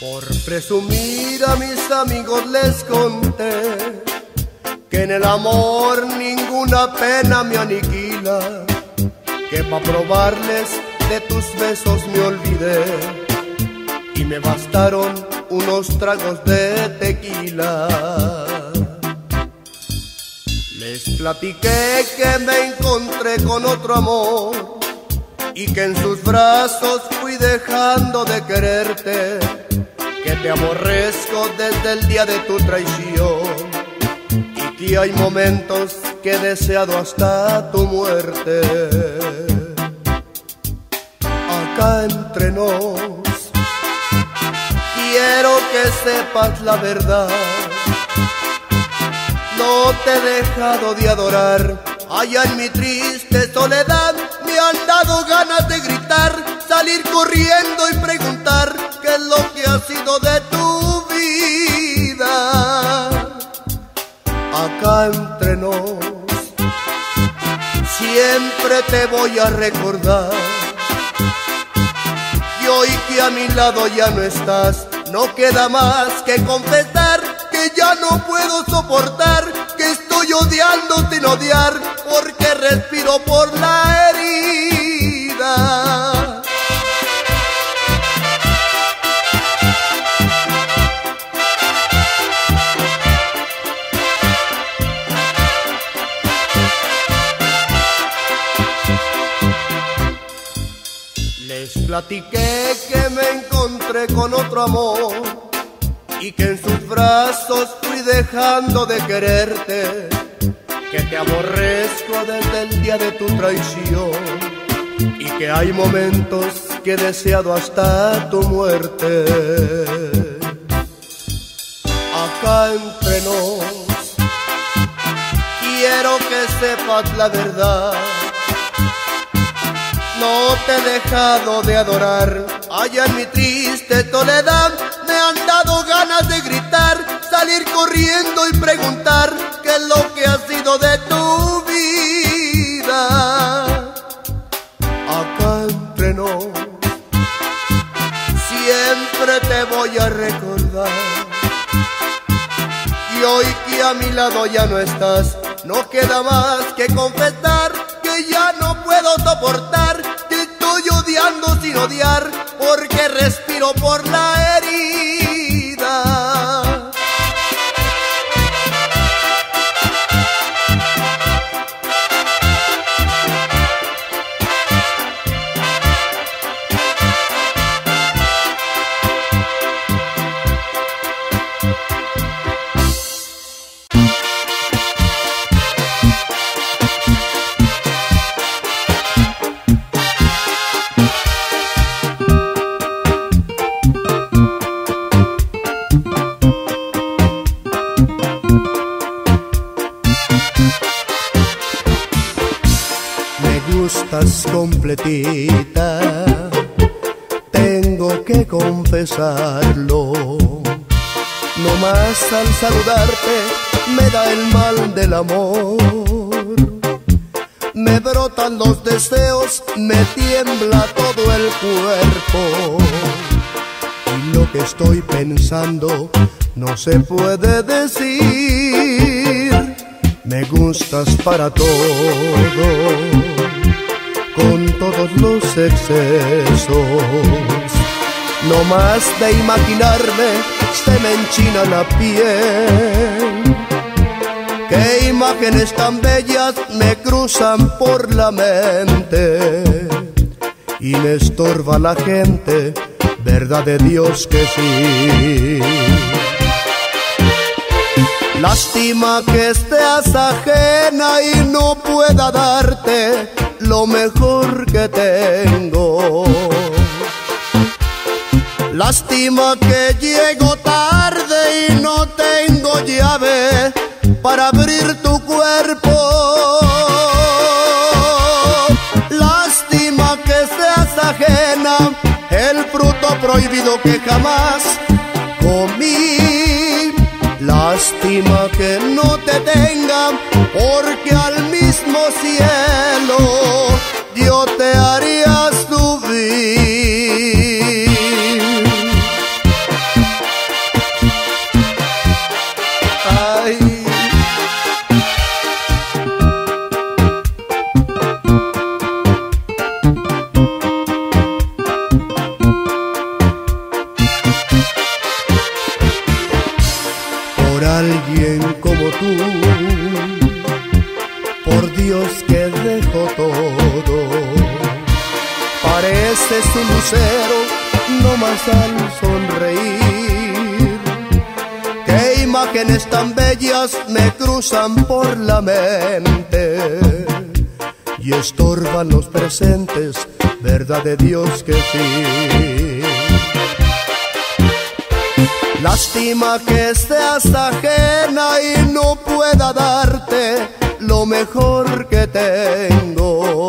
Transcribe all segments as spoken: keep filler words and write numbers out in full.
Por presumir a mis amigos les conté que en el amor ninguna pena me aniquila, que pa' probarles de tus besos me olvidé y me bastaron unos tragos de tequila. Les platiqué que me encontré con otro amor y que en sus brazos fui dejando de quererte, que te aborrezco desde el día de tu traición y que hay momentos que he deseado hasta tu muerte. Acá entre nos, quiero que sepas la verdad. No te he dejado de adorar, allá en mi triste soledad me han dado ganas de gritar, salir corriendo y preguntar qué es lo que ha sido de tu vida. Acá entre nos, siempre te voy a recordar, y hoy que a mi lado ya no estás, no queda más que confesar que ya no puedo soportar, que estoy odiando sin odiar, porque respiro por la herida. Les platiqué que me encontré con otro amor y que en sus brazos fui dejando de quererte, que te aborrezco desde el día de tu traición y que hay momentos que he deseado hasta tu muerte. Acá entre nos, quiero que sepas la verdad. No te he dejado de adorar, allá en mi triste soledad me han dado ganas de gritar, salir corriendo y preguntar qué es lo que ha sido de tu vida. Acá entre nos, siempre te voy a recordar, y hoy que a mi lado ya no estás, no queda más que confesar que ya no puedo soportar, que estoy odiando sin odiar, porque respiro por la herida. Estás completita, tengo que confesarlo. No más al saludarte me da el mal del amor, me brotan los deseos, me tiembla todo el cuerpo, y lo que estoy pensando no se puede decir. Me gustas para todo, con todos los excesos. No más de imaginarme se me enchina la piel. Qué imágenes tan bellas me cruzan por la mente, y me estorba la gente, verdad de Dios que sí. Lástima que estés ajena y no pueda darte lo mejor que tengo. Lástima que llego tarde y no tengo llave para abrir tu cuerpo. Lástima que seas ajena, el fruto prohibido que jamás comí. Lástima que no te tengan, porque al mismo cielo yo te haría subir. alguien como tú. Por Dios que dejo todo. Pareces un lucero, no más al sonreír. Qué imágenes tan bellas me cruzan por la mente y estorban los presentes, verdad de Dios que sí. Lástima que seas ajena y no pueda darte lo mejor que tengo.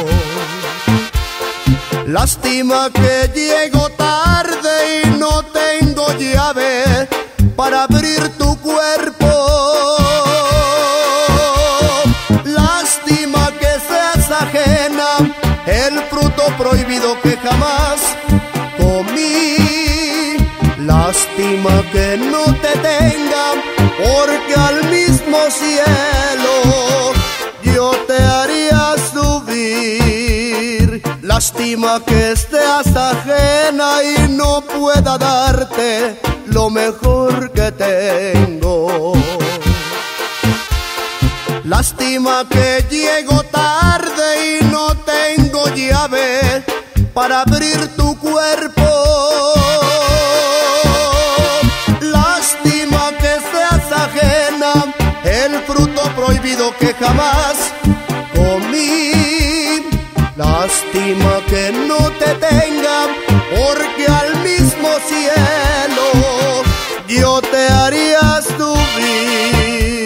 Lástima que llego tarde y no tengo llave para abrir tu cuerpo. Lástima que seas ajena, el fruto prohibido que jamás comí. Lástima que no te tenga, porque al mismo cielo yo te haría subir. Lástima que estés ajena y no pueda darte lo mejor que tengo. Lástima que llego tarde y no tengo llave para abrir tu cuerpo. Lástima que seas ajena, el fruto prohibido que jamás comí. Lástima que no te tenga, porque al mismo cielo yo te haría subir.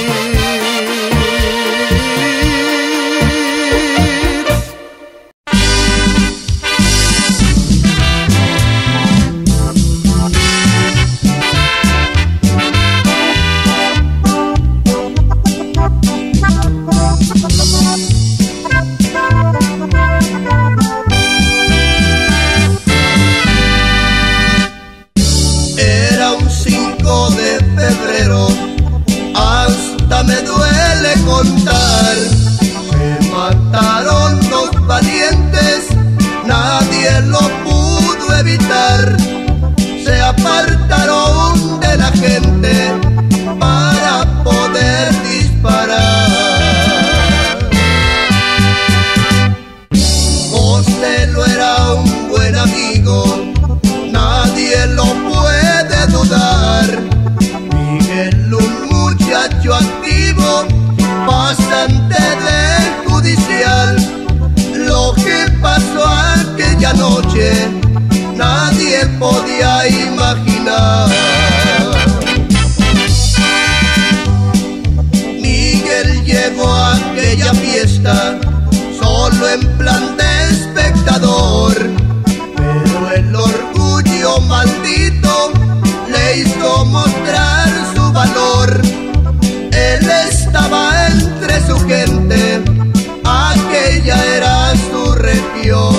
Hasta me duele contar que mataron los valientes, nadie lo pudo evitar. Se apartaron de la gente para poder disparar. José lo era un buen amigo, nadie lo puede dudar. Miguel, un muchacho activo, pasante del judicial. Lo que pasó aquella noche nadie podía imaginar. Miguel llegó a aquella fiesta solo en plan de espectador, pero el orgullo maldito le hizo mostrar su valor. Él estaba entre su gente, aquella era su región.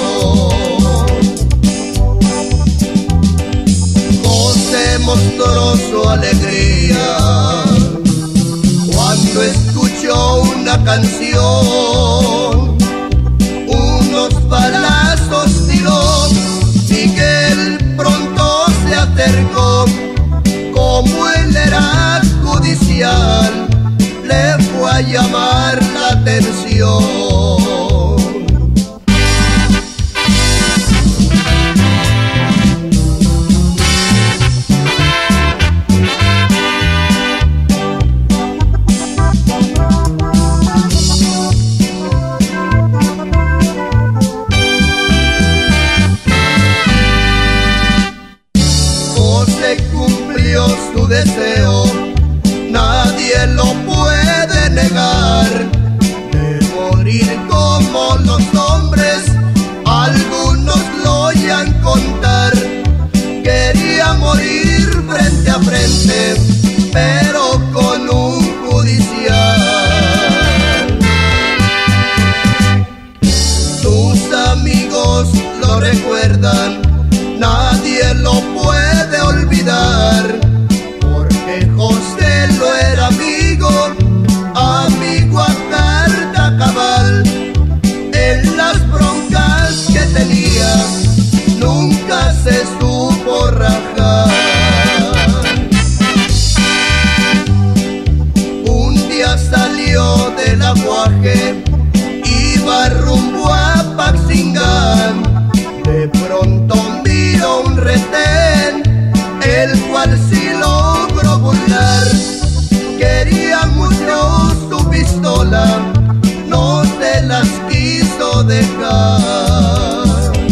José mostró su alegría cuando escuchó una canción. Unos balazos tiró, Miguel pronto se acercó. Como él era judicial, le fue a llamar la atención. José cumplió su deseo, nadie lo puede negar, de morir como los hombres, algunos lo oyan contar. Quería morir frente a frente, pero con un judicial. Sus amigos lo recuerdan, nadie lo puede olvidar, porque José lo era amigo, amigo a carta cabal. En las broncas que tenía, nunca se supo rajar. cual si logro burlar. Quería mucho su pistola, no se las quiso dejar.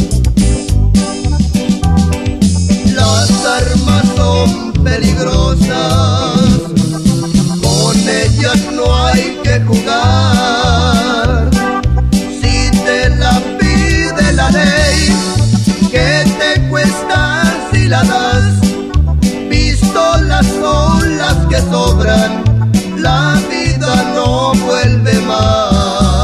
Las armas son peligrosas, con ellas no hay que jugar. Si te la pide la ley, ¿qué te cuesta si la das? Pistolas son las que sobran, la vida no vuelve más.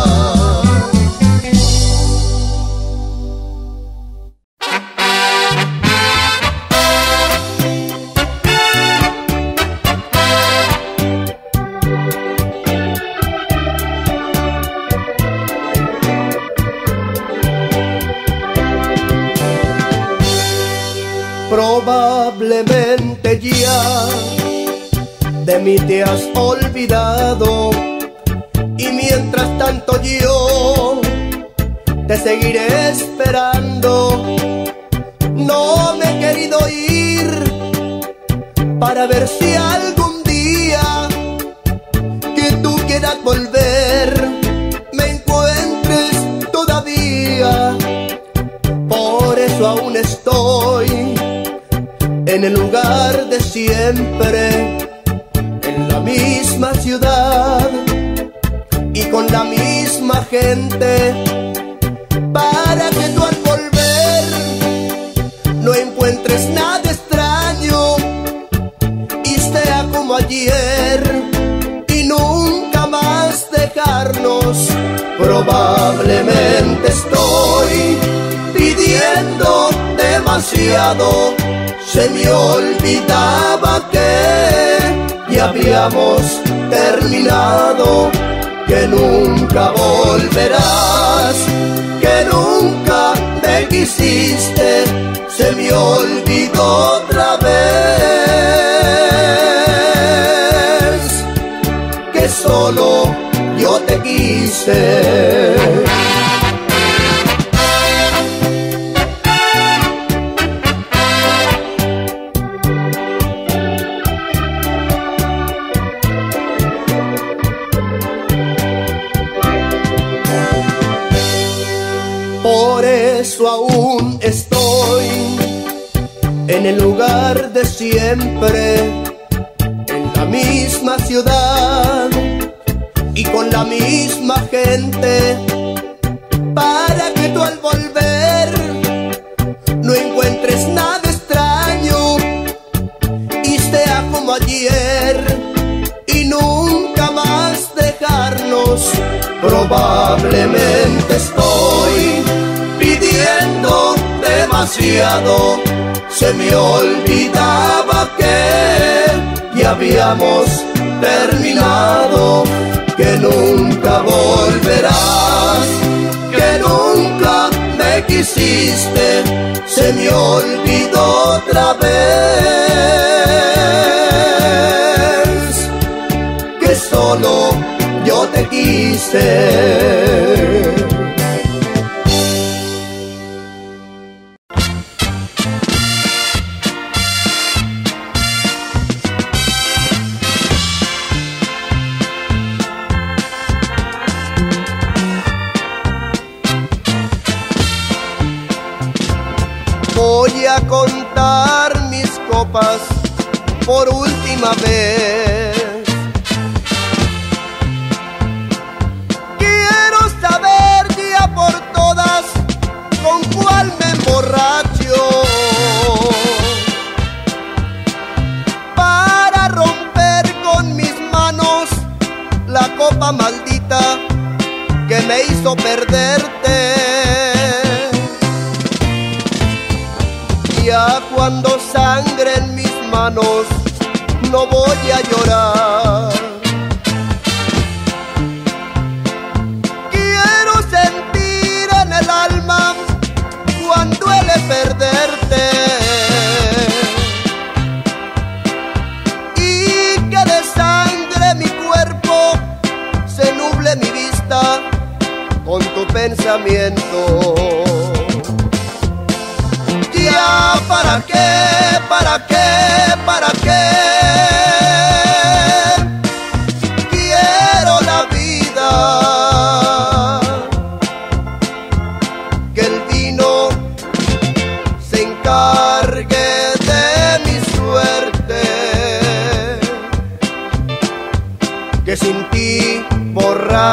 Probablemente ya de mí te has olvidado, y mientras tanto yo te seguiré esperando. No me he querido ir para ver si algún día que tú quieras volver me encuentres todavía. Por eso aún estoy en el lugar de siempre, en la misma ciudad y con la misma gente, para que tú al volver no encuentres nada extraño y sea como ayer y nunca más dejarnos. Probablemente estoy pidiendo demasiado, se me olvidaba que ya habíamos terminado, que nunca volverás, que nunca me quisiste, se me olvidó otra vez, que solo yo te quise. Por eso aún estoy en el lugar de siempre, en la misma ciudad y con la misma gente, para que tú al volver no encuentres nada extraño y sea como ayer y nunca más dejarnos. Probablemente estoy pidiendo demasiado, se me olvidaba que ya habíamos terminado, que nunca volverás, que nunca me quisiste, se me olvidó otra vez, que solo yo te quise. Voy a contar mis copas por última vez. Quiero saber ya por todas con cuál me emborracho, para romper con mis manos la copa maldita que me hizo perderte. Ya cuando sangre en mis manos no voy a llorar. Quiero sentir en el alma cuán duele perderte, y que de sangre mi cuerpo se nuble mi vista con tu pensamiento. Ya para qué, para qué, para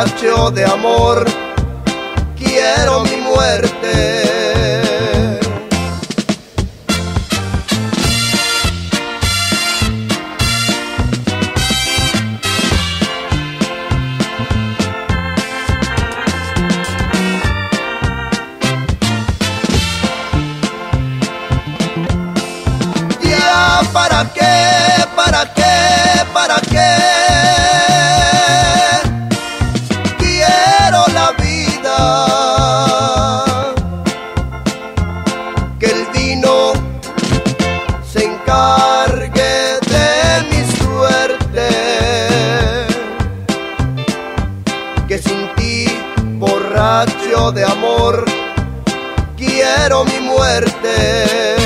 borracho de amor, quiero mi muerte. Ya, ¿para qué? ¿Para qué? ¿Para qué? Quiero la vida, que el vino se encargue de mi suerte, que sin ti, borracho de amor, quiero mi muerte.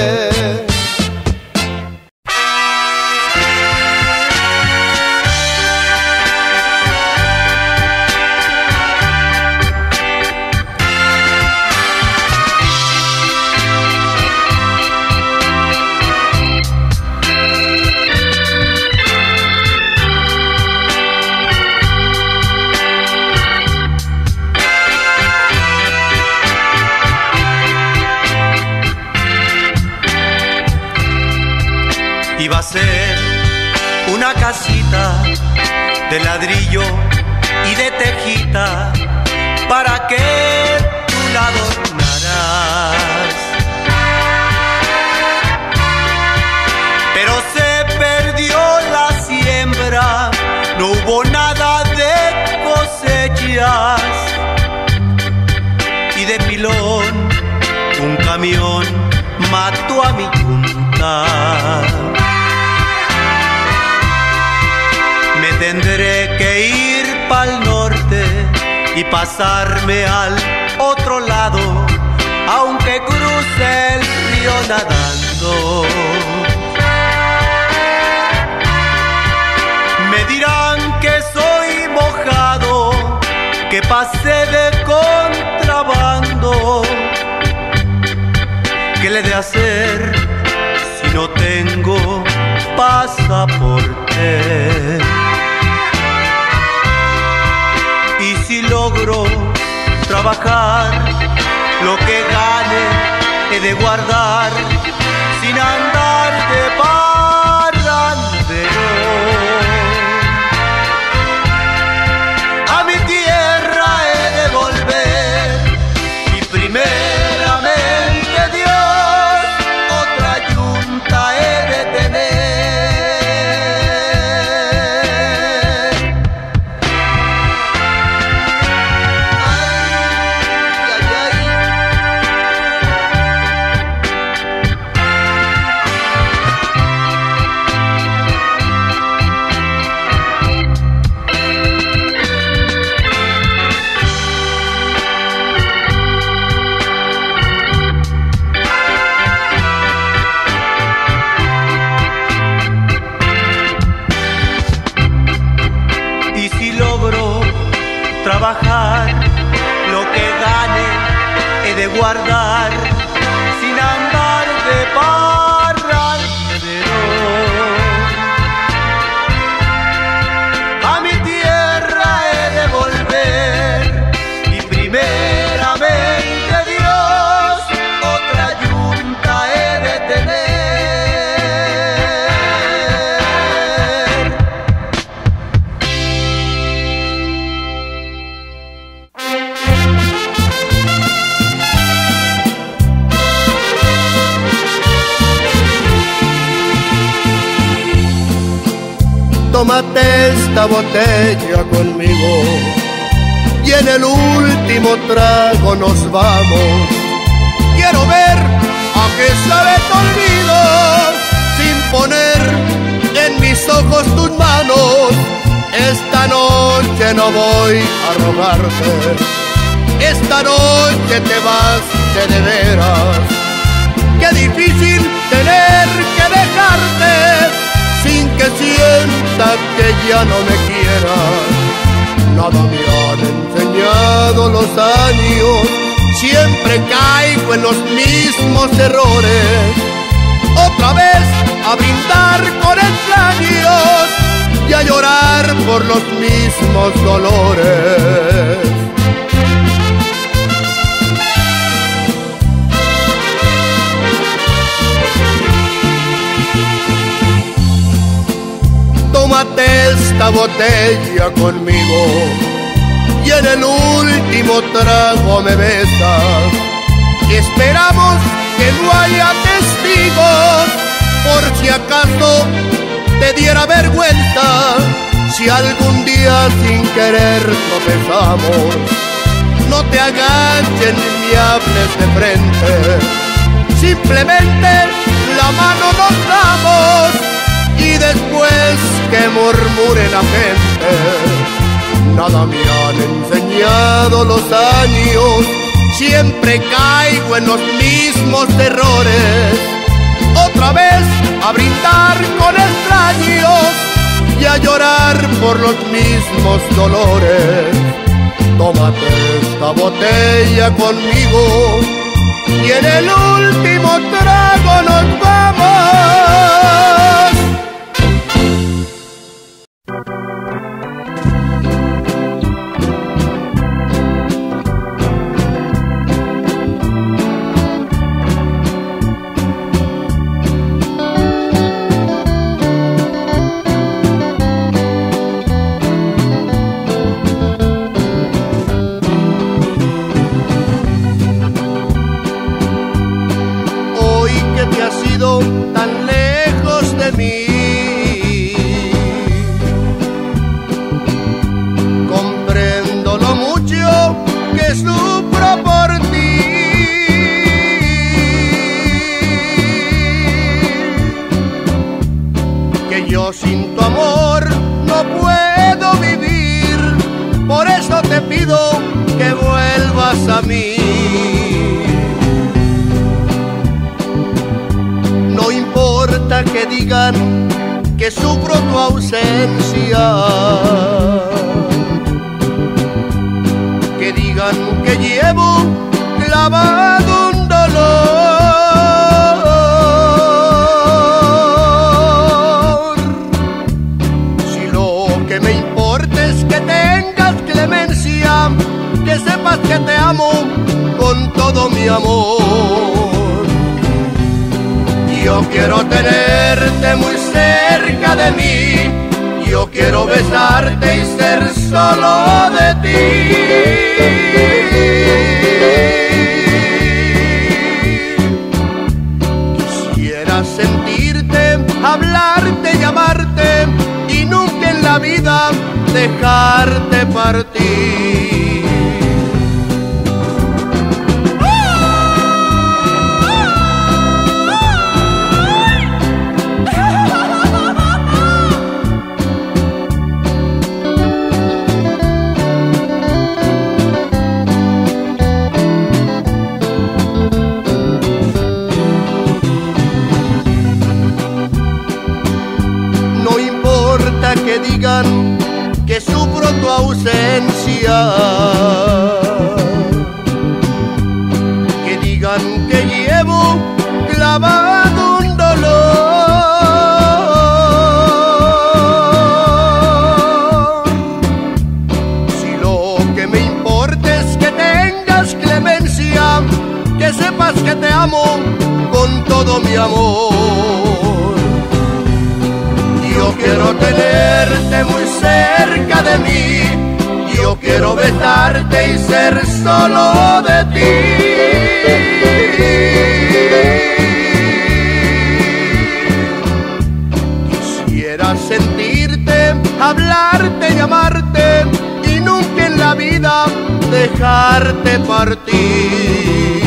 Iba a ser una casita de ladrillo y de tejita para que tú la adornaras. Pero se perdió la siembra, no hubo nada de cosechas, y de pilón un camión mató a mi yunta. Me tendré que ir pa'l norte y pasarme al otro lado, aunque cruce el río nadando. Me dirán que soy mojado, que pasé de contrabando. ¿Qué le he de hacer si no tengo pasaporte? Y si logro trabajar, lo que gane he de guardar, sin andar de parrandero. A mi tierra he de volver y primeramente Dios, otra yunta he de tener. Trabajar, lo que gane he de guardar, sin andar de parrandero. A mi tierra he de volver y primeramente Dios, otra yunta he de tener. Tómate esta botella conmigo y en el último trago nos vamos. Quiero ver a qué sabe tu olvido, sin poner en mis ojos tus manos. Esta noche no voy a rogarte, esta noche te vas de de veras. Qué difícil tener que dejarte sin que sienta que ya no me quieras. Nada me han enseñado los años, siempre caigo en los mismos errores. Otra vez a brindar con extraños y a llorar por los mismos dolores. tómate esta botella conmigo y en el último trago me besas. Esperamos que no haya testigos por si acaso te diera vergüenza si algún día sin querer tropezamos. No te agachen ni hables de frente, simplemente la mano nos damos y después que murmure la gente. Nada me han enseñado los años, siempre caigo en los mismos errores. Otra vez a brindar con extraños y a llorar por los mismos dolores. Tómate esta botella conmigo y en el último trago nos vamos. Tan lejos de mí, comprendo lo mucho que sufro por ti. Que yo sin tu amor no puedo vivir, por eso te pido que vuelvas a mí. No importa que digan que sufro tu ausencia, que digan que llevo clavado un dolor. Si lo que me importa es que tengas clemencia, que sepas que te amo con todo mi amor. Yo quiero tenerte muy cerca de mí, yo quiero besarte y ser solo de ti. Quisiera sentirte, hablarte, llamarte y nunca en la vida dejarte partir. Que digan que sufro tu ausencia, que digan que llevo clavado un dolor. Si lo que me importa es que tengas clemencia, que sepas que te amo con todo mi amor. Yo quiero tenerte muy cerca de mí, yo quiero besarte y ser solo de ti. Quisiera sentirte, hablarte, llamarte y nunca en la vida dejarte partir.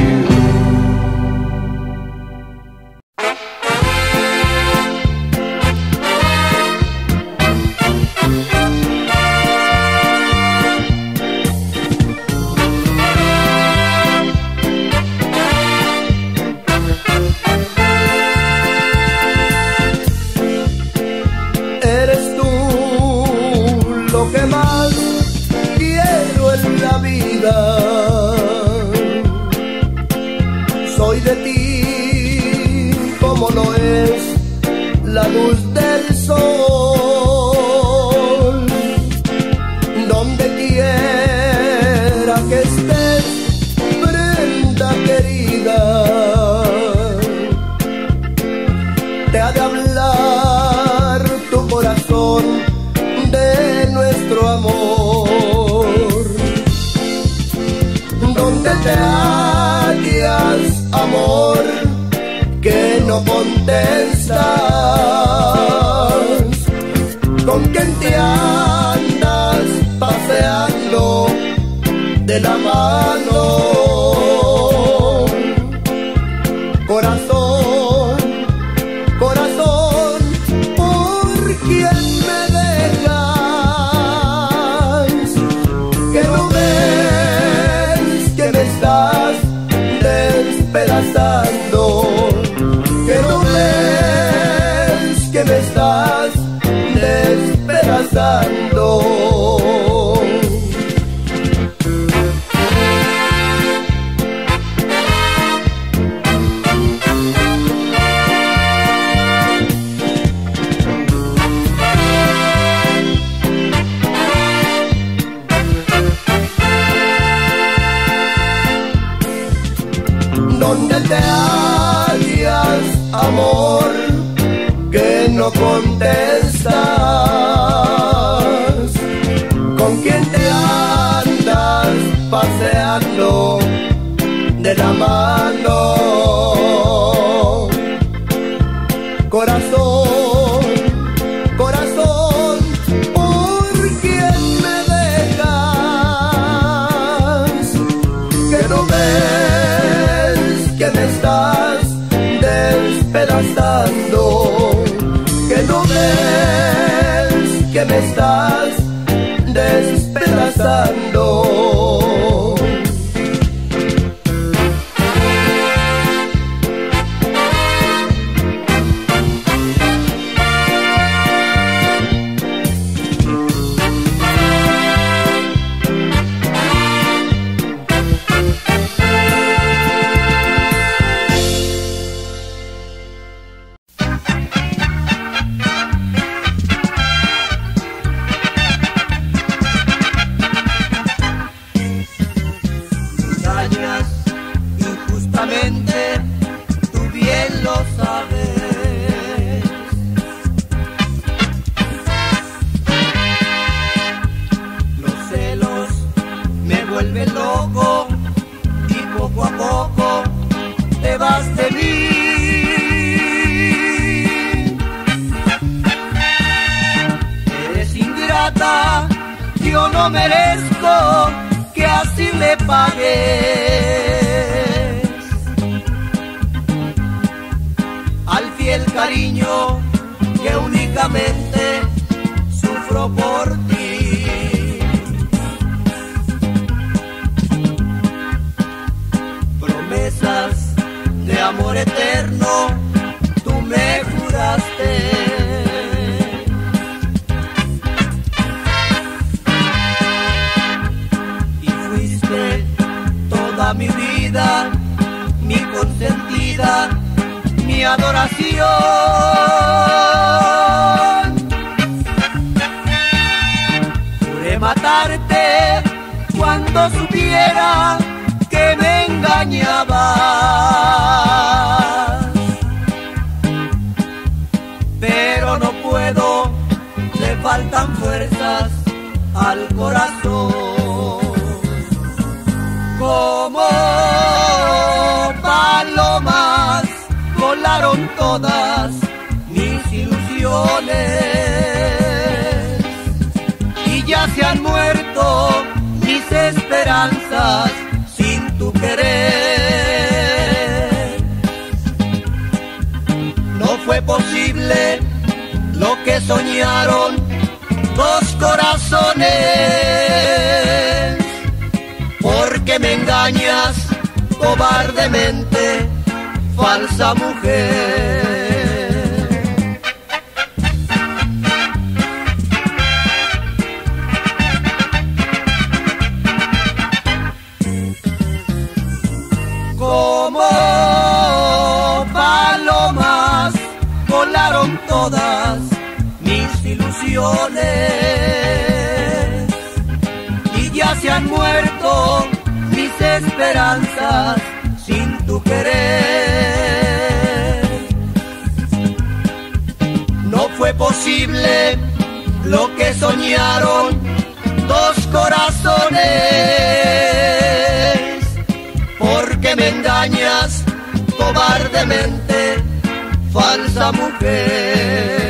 Soy de ti como lo es la luz del sol. Donde quiera que estés, prenda querida, te ha de hablar tu corazón. razón de nuestro amor. ¿Dónde te hallas, amor, que no contestas? ¿Con quién te andas paseando de la mano? Corazón, corazón, ¿por quién me dejas? Que no ves que me estás despedazando, que no ves que me estás despedazando. ¿Dónde te hallas, amor, que no contestas? ¿Con quién te andas paseando de la mano? Corazón, corazón, ¿por quién me dejas? Que no ves que me estás despedazando, que no ves que me estás despedazando. Tú bien lo sabes. Los celos me vuelven loco y poco a poco te vas de mí. Eres ingrata, yo no merezco que así le pagues al fiel cariño que únicamente sufro por ti. Promesas de amor eterno tú me juraste. Y fuiste toda mi vida, mi consentida, mi adoración. Juré matarte cuando supiera que me engañabas, pero no puedo, le faltan fuerzas al corazón. Como palomas volaron todas mis ilusiones y ya se han muerto mis esperanzas sin tu querer. No fue posible lo que soñaron dos corazones, porque me engañas cobardemente, falsa mujer. Como palomas volaron todas mis ilusiones y ya se han muerto mis esperanzas sin tu querer. No fue posible lo que soñaron dos corazones. Porque me engañas cobardemente, falsa mujer.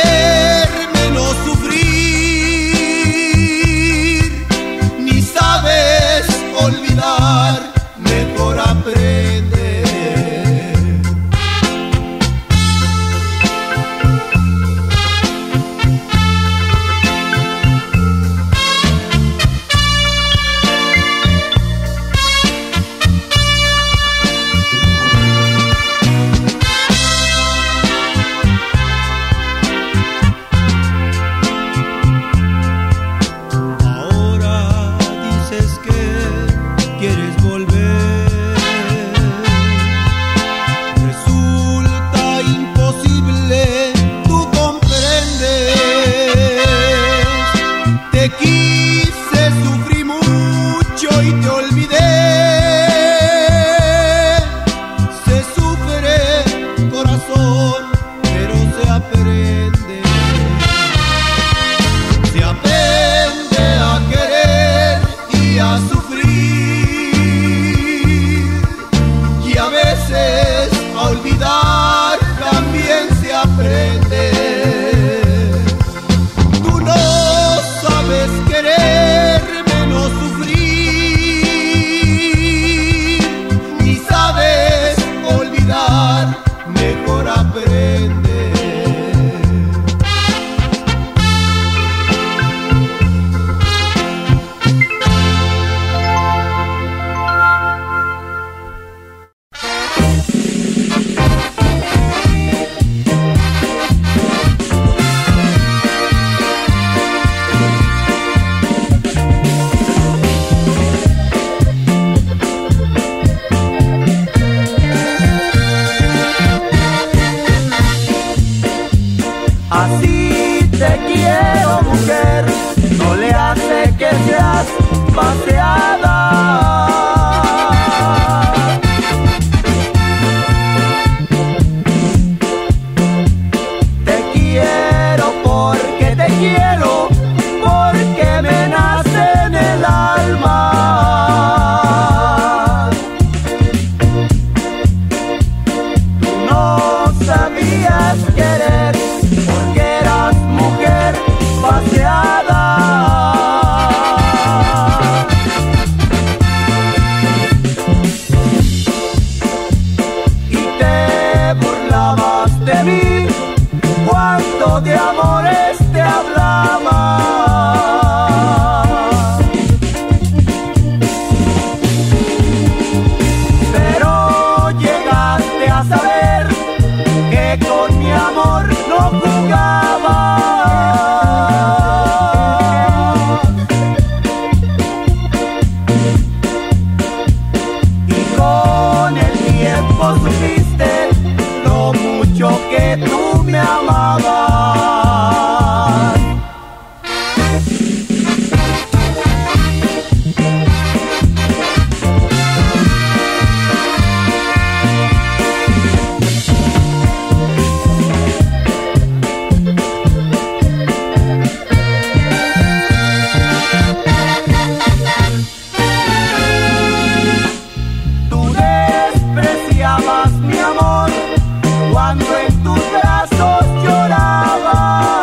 quererme, no sufrir, ni sabes olvidar, mejor aprende. Así te quiero, mujer, no le hace que seas paseada. Te quiero porque te quiero, porque me nace en el alma. No sabías querer porque eras mujer paseada. Y te burlabas de mí cuando de amores te hablaba. Pero llegaste a saber que con mi amor no jugaba. Y con el tiempo supiste lo mucho que tú me amabas. Mi amor, cuando en tus brazos lloraba.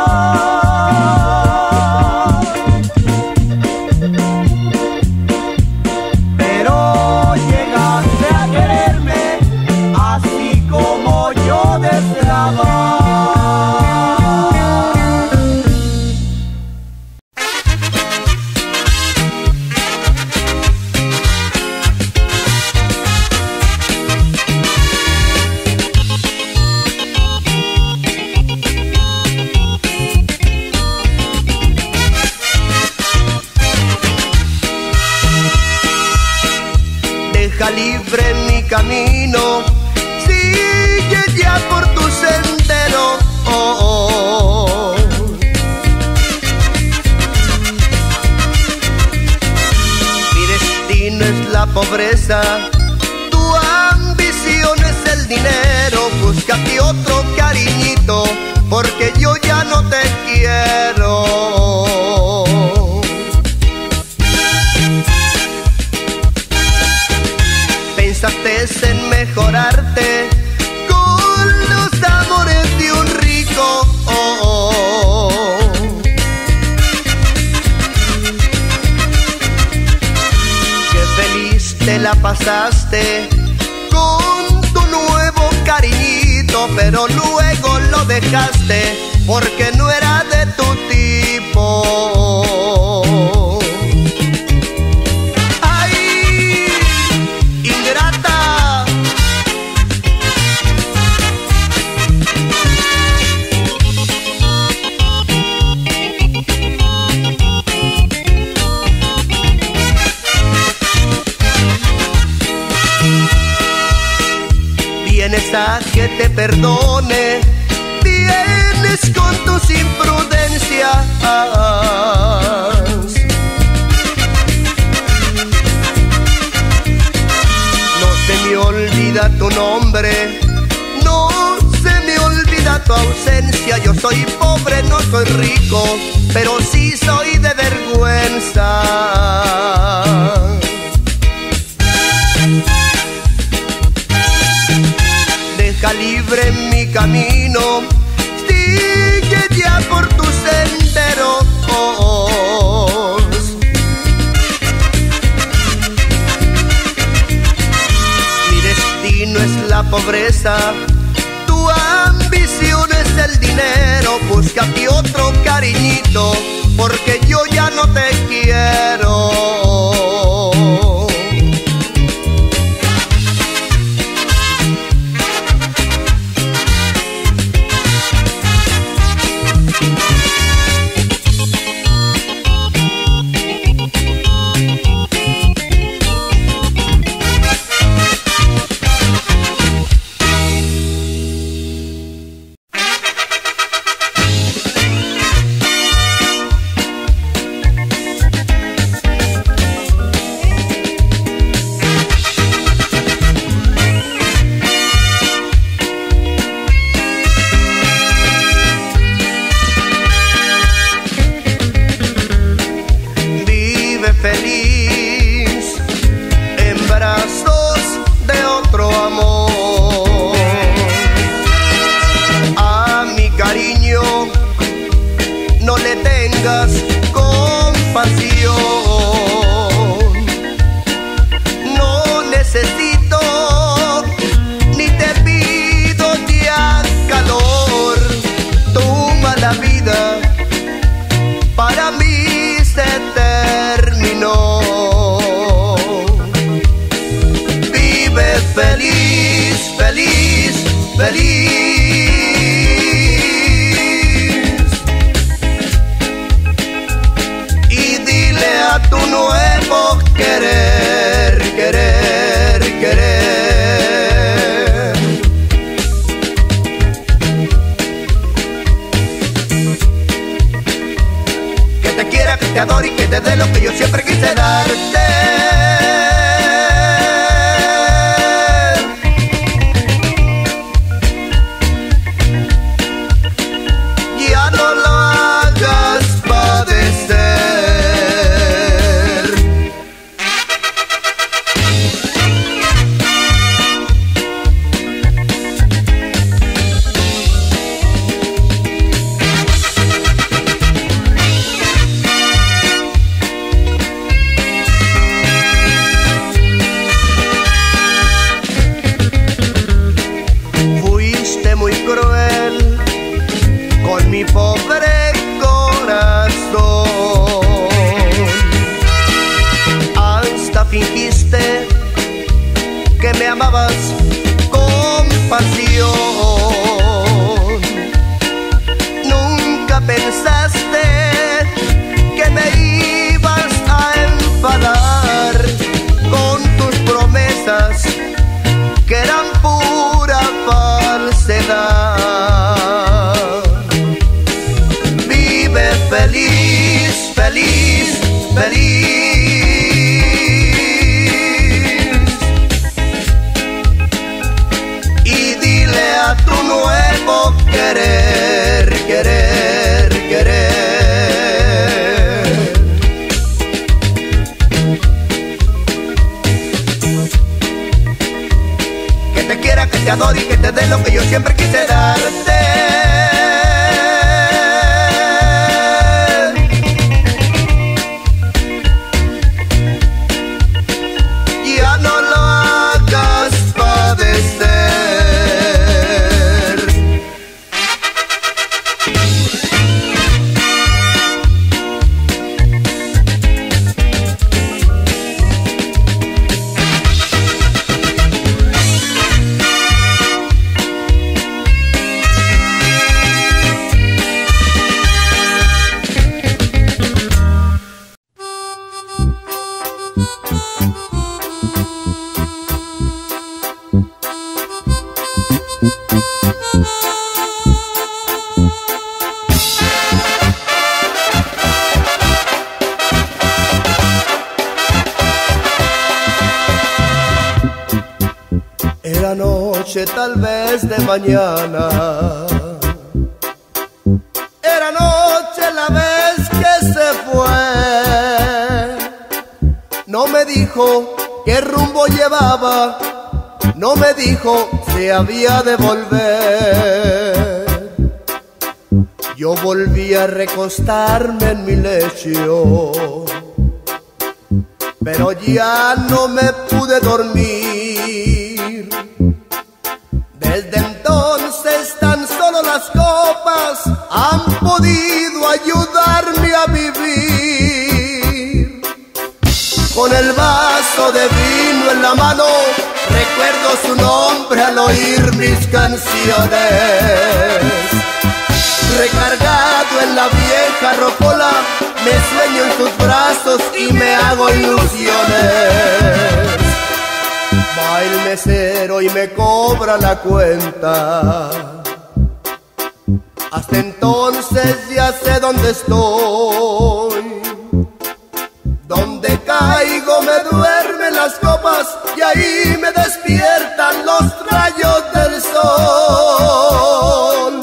Pero llegaste a quererme así como yo deseaba. Deja libre mi camino, sigue ya por tu sendero. Oh, oh. Mi destino es la pobreza, tu ambición es el dinero. Búscate otro cariñito, porque yo ya no te quiero. Pensaste en mejorarte con los amores de un rico. Oh, oh. empezaste con tu nuevo cariñito, pero luego lo dejaste porque no era de tu tipo. ¡Ay, ingrata! Vienes a que te perdone, vienes con tus imprudencias. No se me olvida tu nombre, no se me olvida tu ausencia. Yo soy pobre, no soy rico, pero sí soy de vergüenza. Deja libre mi camino, sigue ya por tus senderos. Mi destino es la pobreza, tu ambición es el dinero. Búscate otro cariñito, porque yo ya no te quiero. Te adoro y que te dé lo que yo siempre quise darte. Ya no lo hagas padecer. Mi pobre corazón, hasta fingiste que me amabas con pasión. Nunca pensaste que me ibas a enfadar con tus promesas que eran pura falsedad. Feliz, feliz, feliz. Y dile a tu nuevo querer, querer, querer. Que te quiera, que te adore y que te dé lo que yo siempre quise darte. Ya no lo Era noche, tal vez de mañana. Era noche la vez que se fue. No me dijo qué rumbo llevaba, no me dijo si había de volver. Yo volví a recostarme en mi lecho, pero ya no me pude dormir. Desde entonces tan solo las copas han podido ayudarme a vivir. Con el vaso de vino en la mano, recuerdo su nombre al oír mis canciones. Recargado en la vieja rocola, me sueño en sus brazos y me hago ilusiones. Va el mesero y me cobra la cuenta. Hasta entonces ya sé dónde estoy. Donde caigo me duermen las copas y ahí me despiertan los rayos del sol.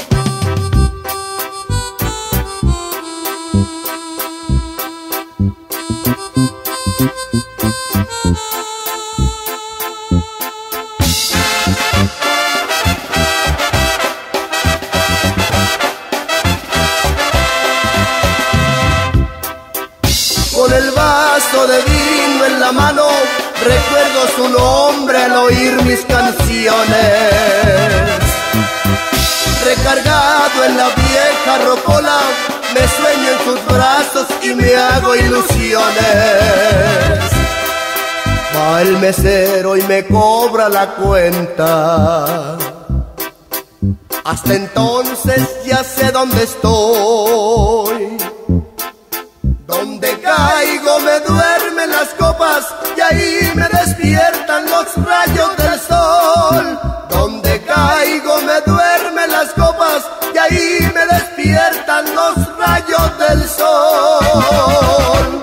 Con el vaso de vino en la mano, recuerdo su nombre al oír mis canciones. Recargado en la vieja rocola, me sueño en sus brazos y me hago ilusiones. Va el mesero y me cobra la cuenta. Hasta entonces ya sé dónde estoy. Donde caigo me duermen las copas y ahí me despiertan los rayos del sol. Donde caigo me duermen las copas y ahí me despiertan los rayos del sol.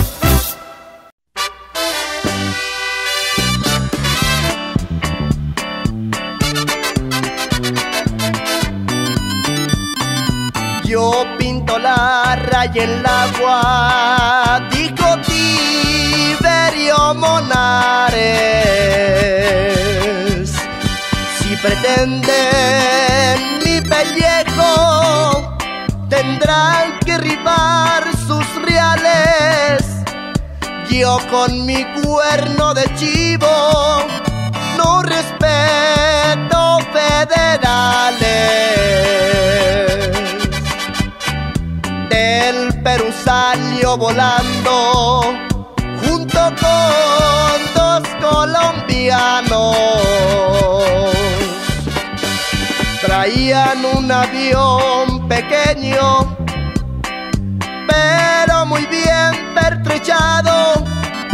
Yo pinto la raya en el agua, dijo Tiberio Monares. Si pretenden mi pellejo, tendrán que ribar sus reales. Yo con mi cuerno de chivo no respeto federales. Del Perú salió volando junto con dos colombianos. Traían un avión pequeño, pero muy bien pertrechado.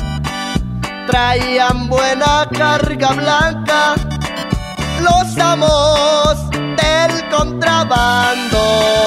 Traían buena carga blanca, los amos del contrabando.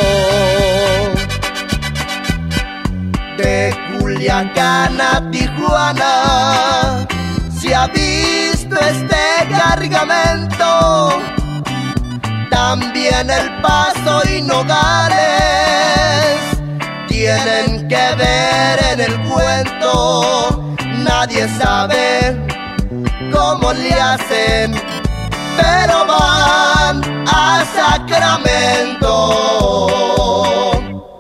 De Culiacán a Tijuana se ha visto este cargamento. También El Paso y Nogales tienen que ver en el cuento. Nadie sabe cómo le hacen, pero van a Sacramento.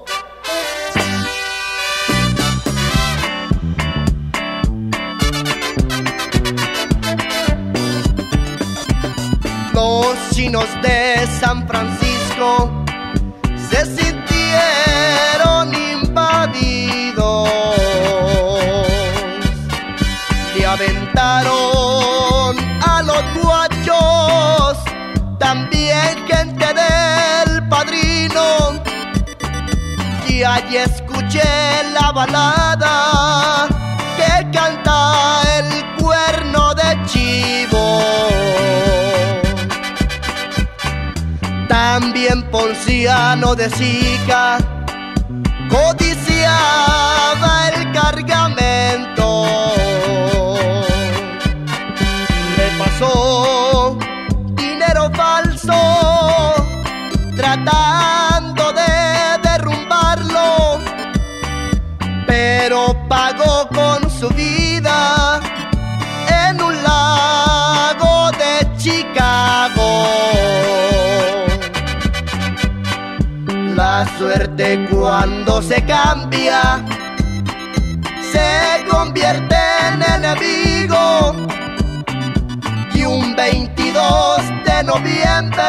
Los chinos de San Francisco se sintieron invadidos. Le aventaron a los guachos, también gente del Padrino. Y allí escuché la balada que canta el cuerno de chivo. También Ponciano de Sica codiciaba el cargamento. Le pasó tratando de derrumbarlo, pero pagó con su vida en un lago de Chicago. La suerte cuando se cambia se convierte en enemigo, y un veintidós de noviembre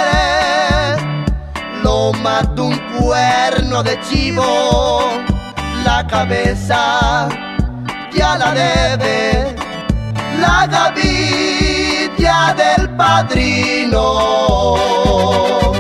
lo mató un cuerno de chivo. La cabeza ya la debe la gavilla del padrino.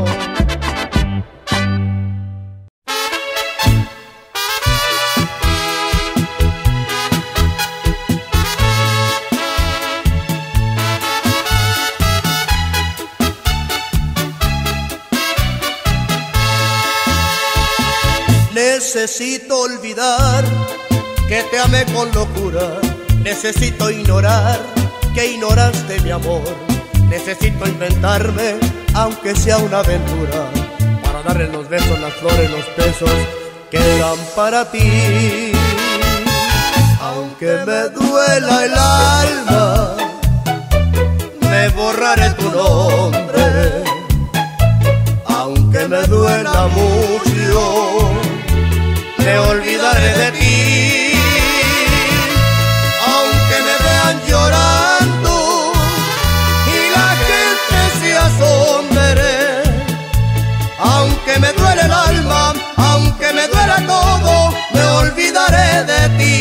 Necesito olvidar que te amé con locura. Necesito ignorar que ignoraste mi amor. Necesito inventarme, aunque sea una aventura, para darle los besos, las flores, los besos que eran para ti. Aunque me duela el alma, me borraré tu nombre. Aunque me duela mucho, me olvidaré de ti. Aunque me vean llorando y la gente se asombre, aunque me duele el alma, aunque me duela todo, me olvidaré de ti.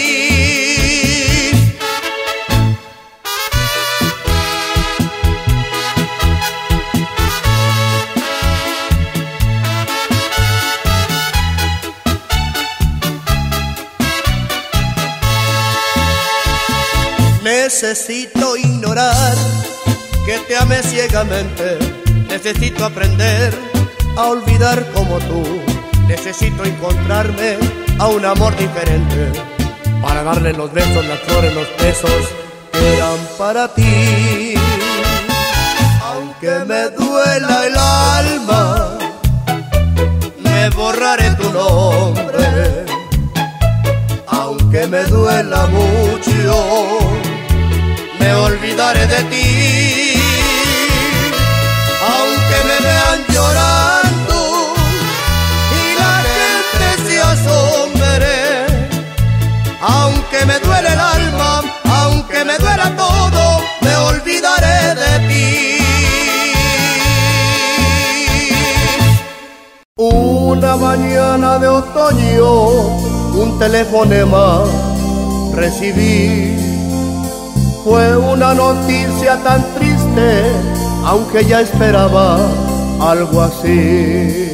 Necesito ignorar que te amé ciegamente. Necesito aprender a olvidar como tú. Necesito encontrarme a un amor diferente, para darle los besos, las flores, los besos que eran para ti. Aunque me duela el alma, me borraré tu nombre. Aunque me duela mucho, me olvidaré de ti. Aunque me vean llorando y la gente se asombre, aunque me duele el alma, aunque me duela todo, me olvidaré de ti. Una mañana de otoño, un telefonema recibí. Fue una noticia tan triste, aunque ya esperaba algo así.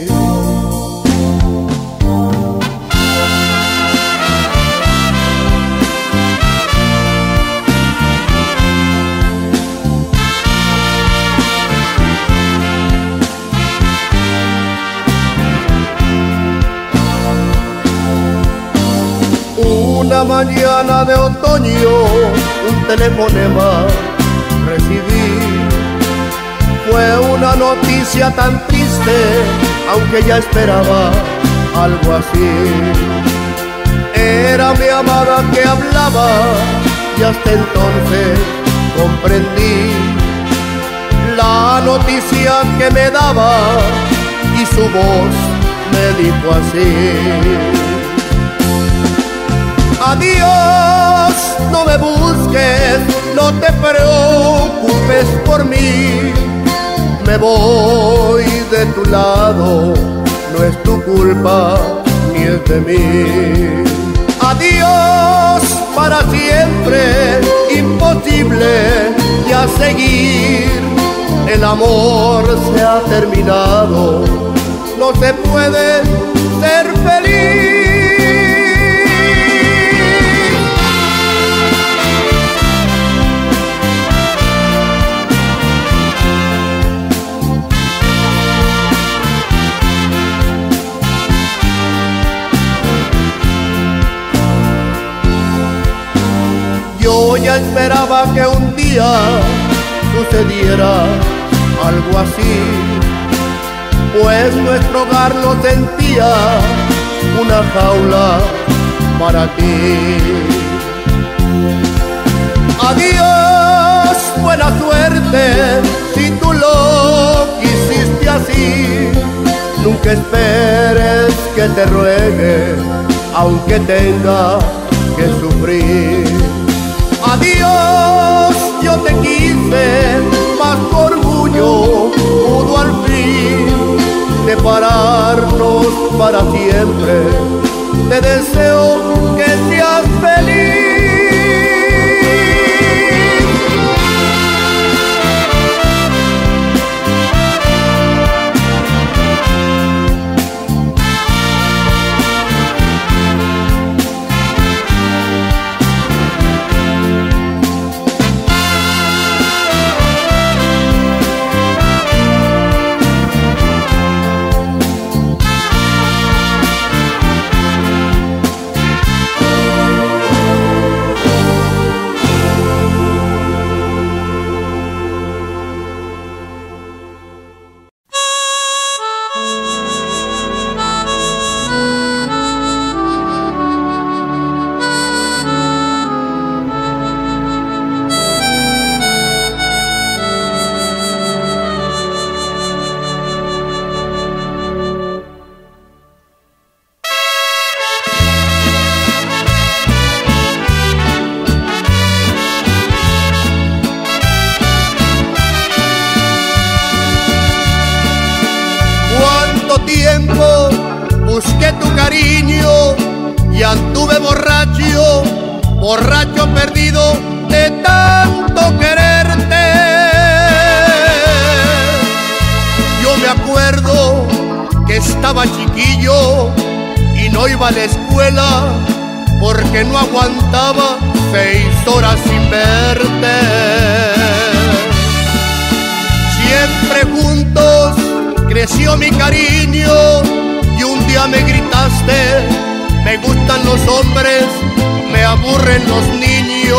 Una mañana de otoño, un telefonema recibí. Fue una noticia tan triste, aunque ya esperaba algo así. Era mi amada que hablaba, y hasta entonces comprendí la noticia que me daba, y su voz me dijo así: adiós, no me busques, no te preocupes por mí. Me voy de tu lado, no es tu culpa ni es de mí. Adiós para siempre, imposible ya seguir. El amor se ha terminado, no se puede ser feliz. Yo ya esperaba que un día sucediera algo así. pues nuestro hogar lo sentía una jaula para ti. Adiós, buena suerte, si tú lo quisiste así. Nunca esperes que te ruegue, aunque tenga que sufrir. Adiós, yo te quise, mas tu orgullo pudo al fin separarnos para siempre. Te deseo que seas feliz. Busqué tu cariño y anduve borracho, borracho perdido de tanto quererte. Yo me acuerdo que estaba chiquillo y no iba a la escuela porque no aguantaba seis horas sin verte. Siempre juntos creció mi cariño y un día me gritaste: me gustan los hombres, me aburren los niños.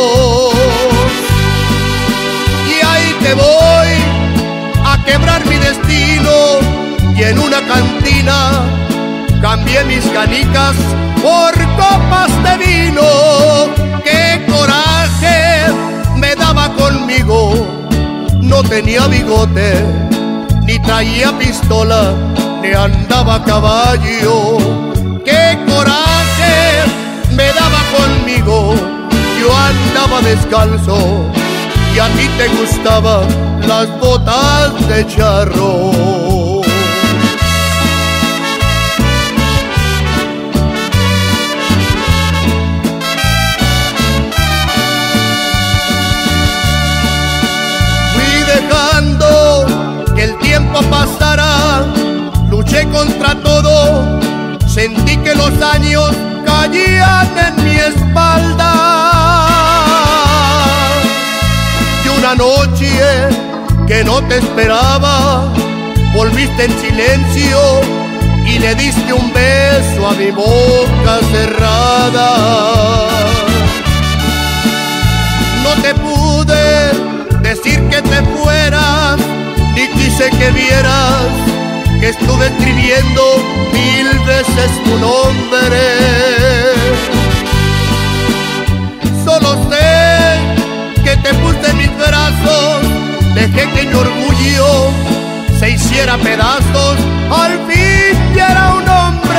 Y ahí te voy a quebrar mi destino, y en una cantina cambié mis canicas por copas de vino. ¡Qué coraje me daba conmigo! No tenía bigote, ni traía pistola, ni andaba a caballo. ¡Qué coraje me daba conmigo! Yo andaba descalzo y a ti te gustaban las botas de charro. Fui dejando que el tiempo pasara, luché contra todo, sentí que los años caían en mi espalda. Y una noche que no te esperaba, volviste en silencio y le diste un beso a mi boca cerrada. No te pude decir que te fueras, ni quise que vieras que estuve escribiendo mil veces tu nombre. Solo sé que te puse en mis brazos, dejé que mi orgullo se hiciera pedazos, al fin ya era un hombre.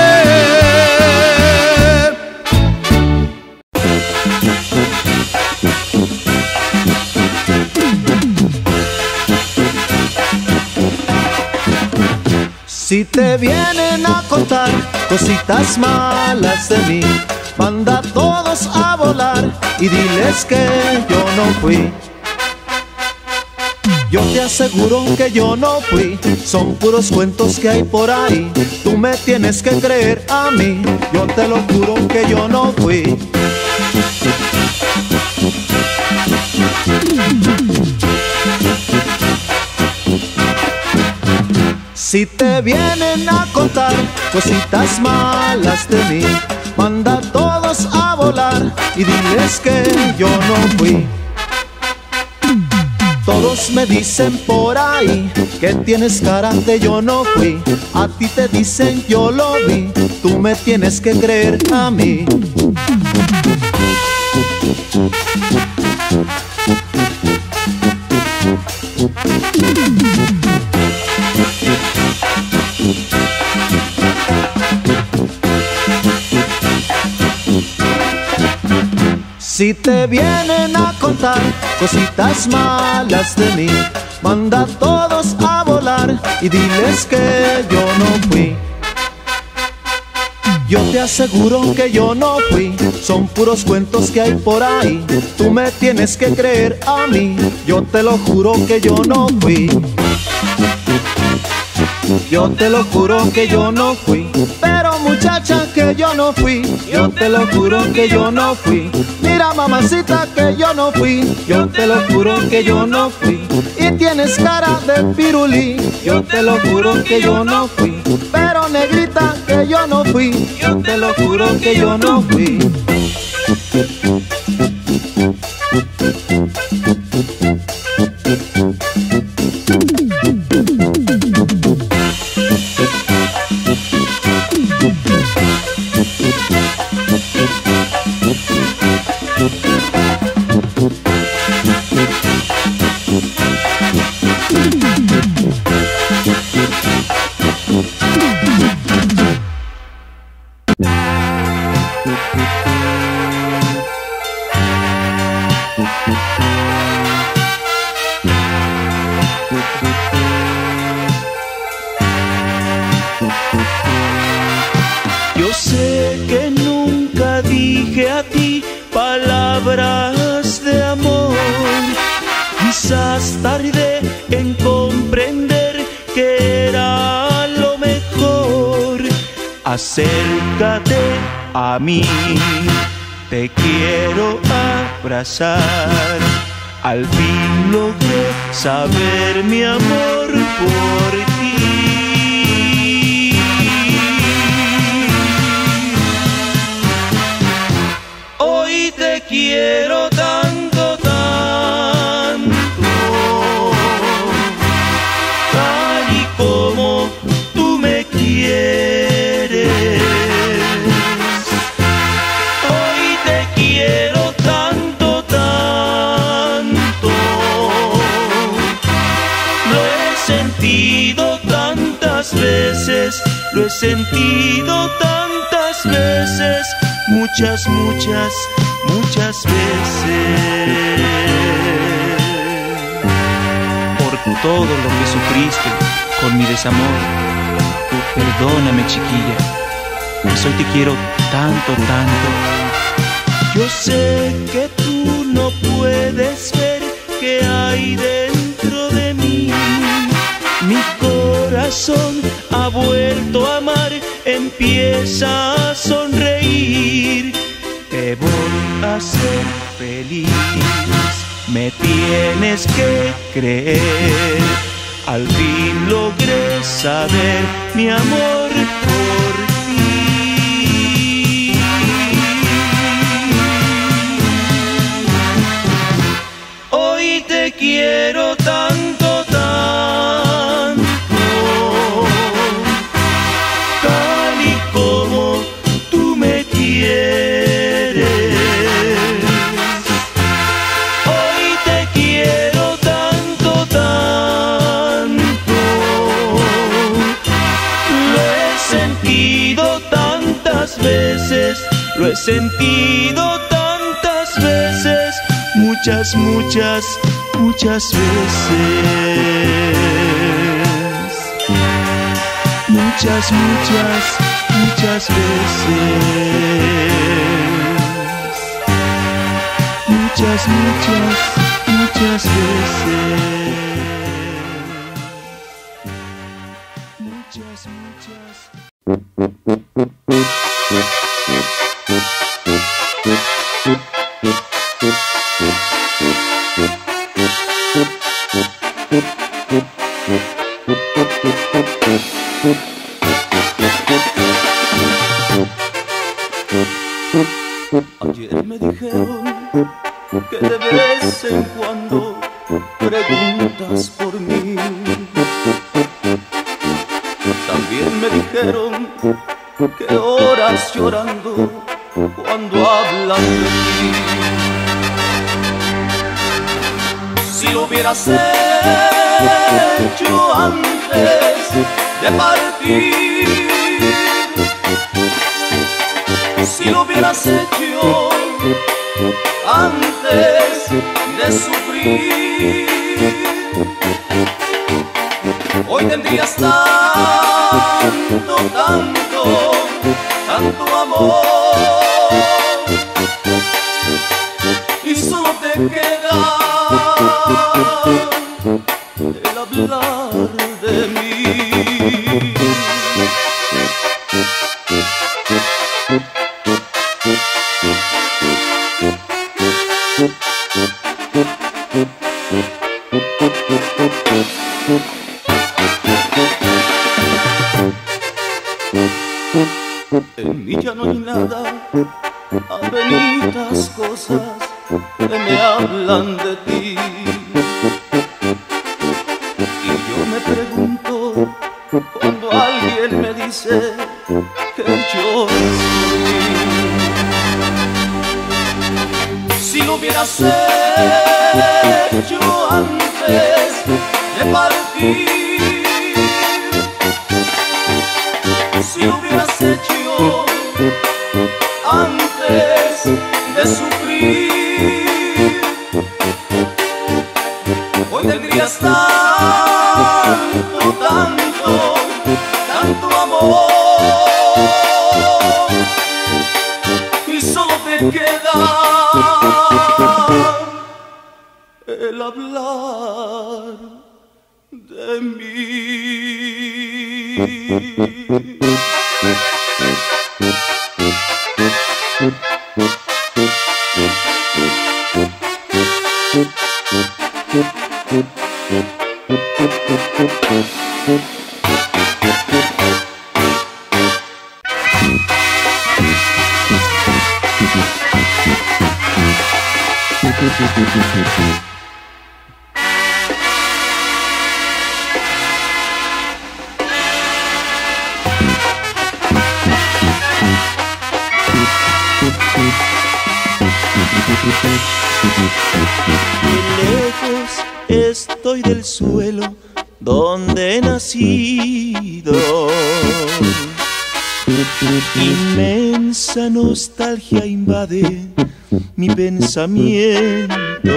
Si te vienen a contar cositas malas de mí, manda a todos a volar y diles que yo no fui. Yo te aseguro que yo no fui, son puros cuentos que hay por ahí. Tú me tienes que creer a mí, yo te lo juro que yo no fui. Si te vienen a contar cositas malas de mí, manda a todos a volar y diles que yo no fui. Todos me dicen por ahí que tienes cara de yo no fui. A ti te dicen yo lo vi, tú me tienes que creer a mí. Si te vienen a contar cositas malas de mí, manda a todos a volar y diles que yo no fui. Yo te aseguro que yo no fui, son puros cuentos que hay por ahí. Tú me tienes que creer a mí, yo te lo juro que yo no fui. Yo te lo juro que yo no fui. Pero muchacha que yo no fui, yo te lo juro que yo no fui. Mira mamacita que yo no fui, yo te lo juro que yo no fui. Y tienes cara de pirulí, yo te lo juro que yo no fui. Pero negrita que yo no fui, yo te lo juro que yo no fui. Yo sé que nunca dije a ti palabras de amor. Quizás tardé en comprender que era lo mejor. Acércate a mí, te quiero abrazar. Al fin logré saber mi amor por ti. Hoy te quiero tanto, tanto, tal y como tú me quieres. Hoy te quiero tanto, tanto, lo he sentido tantas veces, lo he sentido tantas veces. Muchas, muchas, muchas veces. Por todo lo que sufriste con mi desamor, perdóname, chiquilla, pues hoy te quiero tanto, tanto. Yo sé que tú no puedes ver qué hay dentro de mí. Mi corazón ha vuelto a amar, empieza a sonreír. Te voy a hacer feliz, me tienes que creer. Al fin logré saber mi amor por ti. Hoy te quiero tanto, tanto, tal y como tú me quieres. Hoy te quiero tanto, tanto, lo he sentido tantas veces, lo he sentido tantas veces. Muchas, muchas, muchas veces. Muchas, muchas, muchas veces. Muchas, muchas, muchas veces. Muchas, muchas. Ayer me dijeron que de vez en cuando preguntas por mí. También me dijeron que horas llorando cuando hablan de ti. Si lo hubieras hecho antes de partir, si lo hubieras hecho antes de sufrir, hoy tendrías tanto, tanto, tanto amor, y solo te queda el hablar de mí. En mí ya no hay nada, apenitas cosas que me hablan de ti. Y yo me pregunto, cuando alguien me dice que lloras por mí, si lo hubieras hecho antes de partir, si lo hubieras hecho antes de sufrir, hoy tendrías tanto, tanto, tanto amor, y solo te queda el hablar de mí. Lejos estoy del suelo donde he nacido, inmensa nostalgia invade mi pensamiento,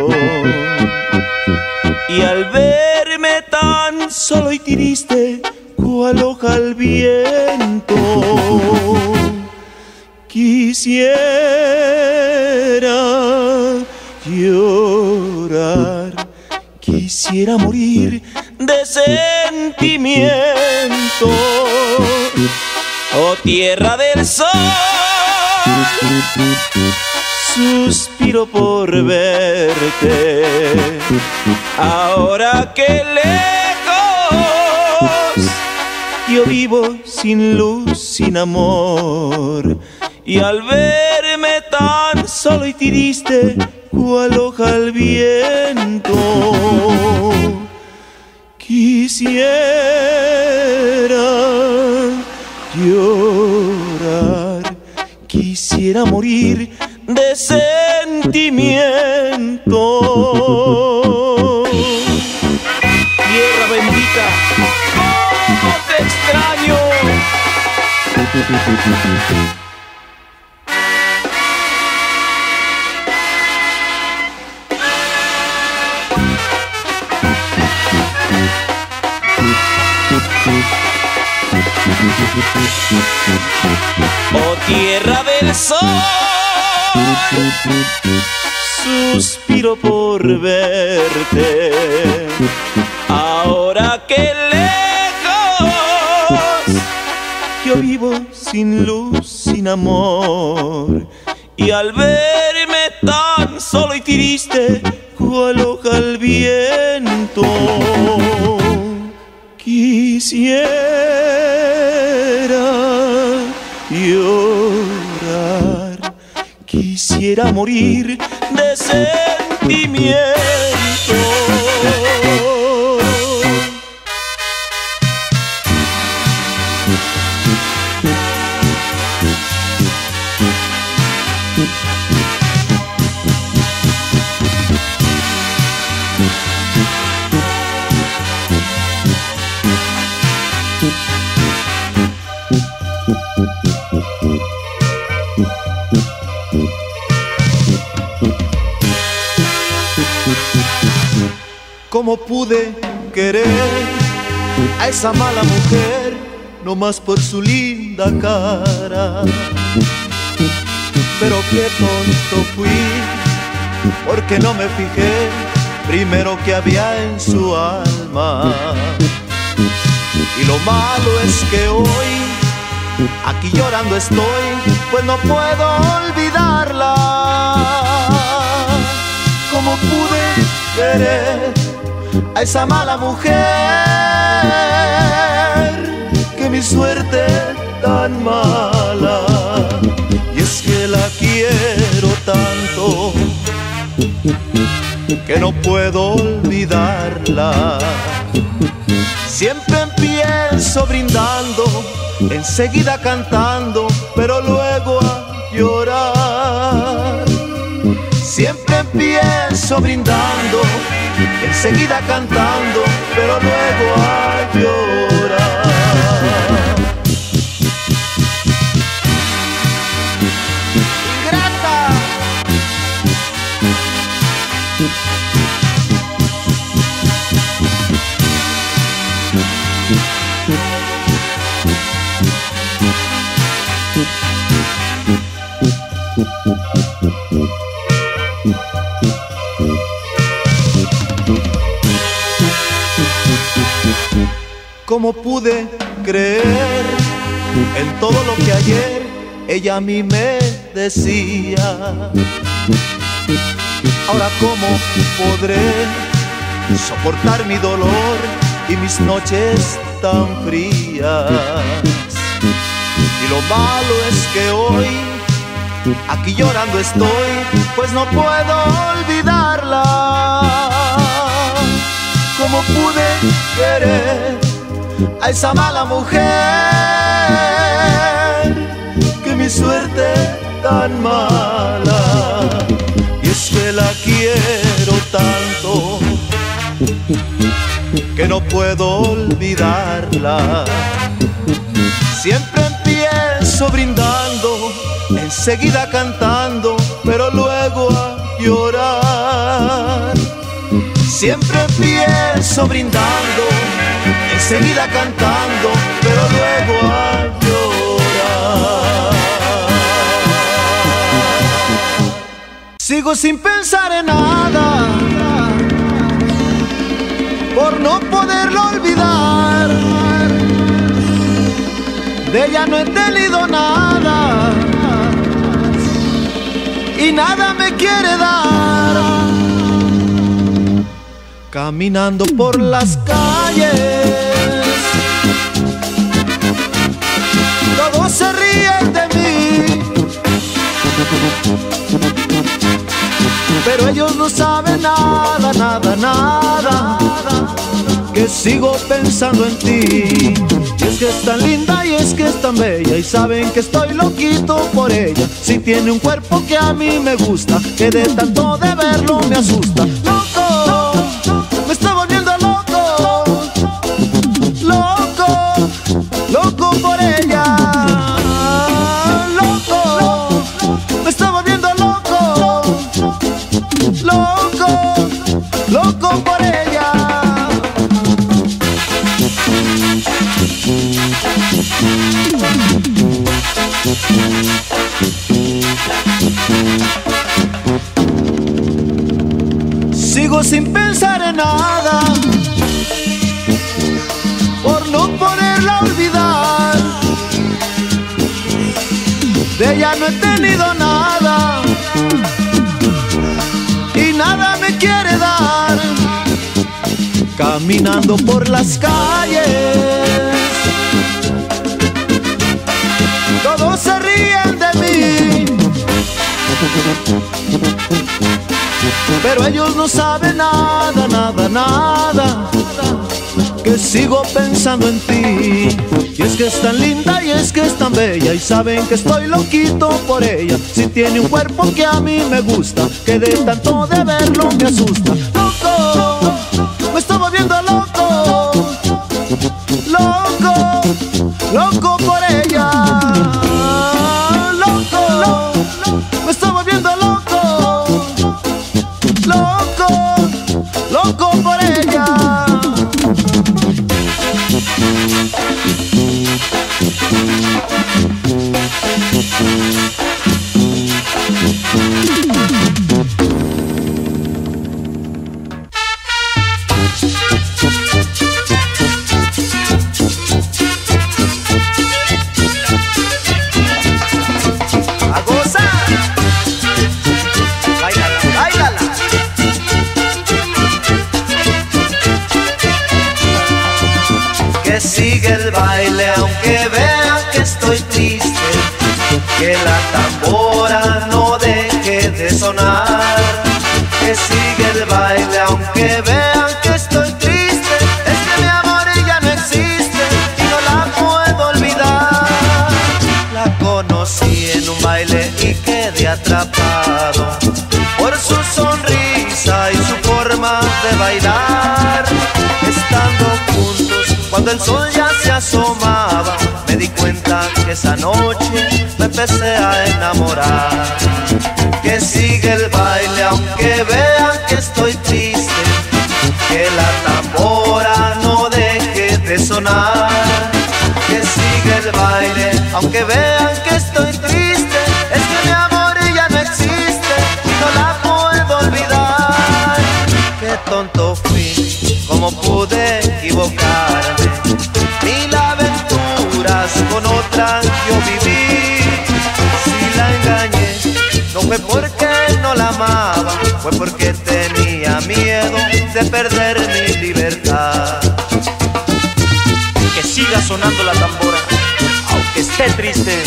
y al verme tan solo y triste cual hoja al viento, quisiera llorar, quisiera morir de sentimiento. Oh tierra del sol, suspiro por verte, ahora que lejos yo vivo sin luz, sin amor, y al verme tan solo y triste cual hoja al viento, quisiera llorar, quisiera morir de sentimiento. Tierra bendita, cómo te extraño. Oh tierra del sol, suspiro por verte, ahora que lejos yo vivo sin luz, sin amor, y al verme tan solo y triste cual hoja al viento, quisiera llorar, quisiera morir de sentimiento. ¿Cómo pude querer a esa mala mujer nomás por su linda cara? Pero qué tonto fui, porque no me fijé primero que había en su alma. Y lo malo es que hoy aquí llorando estoy, pues no puedo olvidarla. ¿Cómo pude querer a esa mala mujer? Que mi suerte tan mala. Y es que la quiero tanto que no puedo olvidarla. Siempre empiezo brindando, enseguida cantando, pero luego a llorar. Siempre empiezo brindando, enseguida cantando, pero luego a llorar. Ingrata. ¿Cómo pude creer en todo lo que ayer ella a mí me decía? Ahora ¿cómo podré soportar mi dolor y mis noches tan frías? Y lo malo es que hoy aquí llorando estoy, pues no puedo olvidarla. ¿Cómo pude querer a esa mala mujer? Que mi suerte tan mala. Y es que la quiero tanto que no puedo olvidarla. Siempre empiezo brindando, enseguida cantando, pero luego a llorar. Siempre empiezo brindando, enseguida cantando, pero luego a llorar. Sigo sin pensar en nada, por no poderlo olvidar. De ella no he tenido nada y nada me quiere dar. Caminando por las calles, todos se ríen de mí, pero ellos no saben nada, nada, nada, que sigo pensando en ti. Y es que es tan linda y es que es tan bella, y saben que estoy loquito por ella. Si tiene un cuerpo que a mí me gusta, que de tanto de verlo me asusta. Loco, me estoy volviendo loco, loco, loco por ella. Loco, me estoy volviendo loco, loco, loco por ella. Sigo sin pensar en nada, por no poderla olvidar. De ella no he tenido nada y nada me quiere dar. Caminando por las calles, todos se ríen de mí, pero ellos no saben nada, nada, nada, que sigo pensando en ti. Y es que es tan linda y es que es tan bella, y saben que estoy loquito por ella. Si tiene un cuerpo que a mí me gusta, que de tanto de verlo me asusta. Loco, me estoy volviendo loco, loco, loco por ella. Loco, me estoy volviendo loco, loco, loco por ella. sigue el baile aunque vean que estoy triste, que la tambora no deje de sonar. Que sigue el baile aunque vean que estoy triste, es que mi amor ya no existe y no la puedo olvidar. La conocí en un baile y quedé atrapado por su sonrisa y su forma de bailar. Estando juntos cuando el sol ya se asomaba, me di cuenta que esa noche me empecé a enamorar. Que sigue el baile aunque vean que estoy triste, que la tambora no deje de sonar. Que sigue el baile aunque vean que estoy triste, es que mi amor ya no existe y no la puedo olvidar. Qué tonto fui, cómo pude equivocarme, mil aventuras con otra yo viví. Si la engañé no fue porque no la amaba, fue porque tenía miedo de perder mi libertad. Que siga sonando la tambora, aunque esté triste.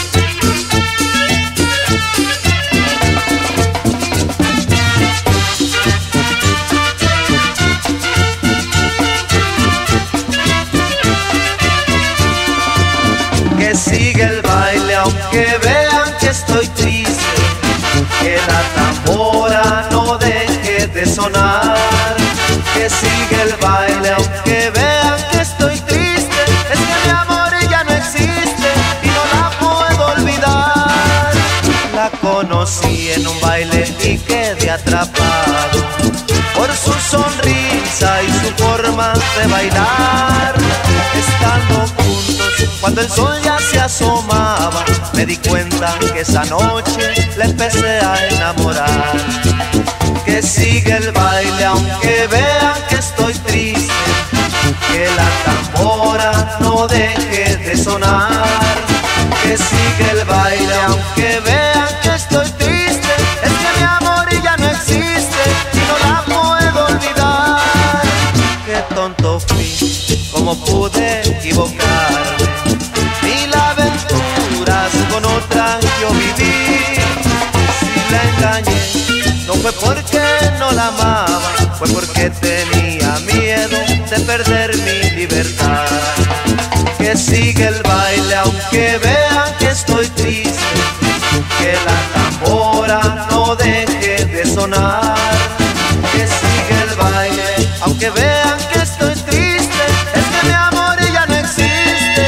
Que sigue el baile aunque vean que estoy triste, que la tambora no deje de sonar. Que sigue el baile aunque vean que estoy triste, es que mi amor ya no existe y no la puedo olvidar. La conocí en un baile y quedé atrapado por su sonrisa y su forma de bailar. Estando juntos cuando el sol ya se asomaba, me di cuenta que esa noche la empecé a enamorar. Que sigue el baile aunque vean que estoy triste, que la tambora no deje de sonar. Que sigue el baile aunque vean que estoy triste, es que mi amor ya no existe y no la puedo olvidar. Qué tonto fui, cómo pude equivocarme, mil aventuras con otra yo viví. Si la engañé no fue porque no la amaba, fue porque tenía miedo de perder mi libertad. Que sigue el baile aunque vean que estoy triste, que la tambora no deje de sonar. Que sigue el baile aunque vean que estoy triste, es que mi amor ya no existe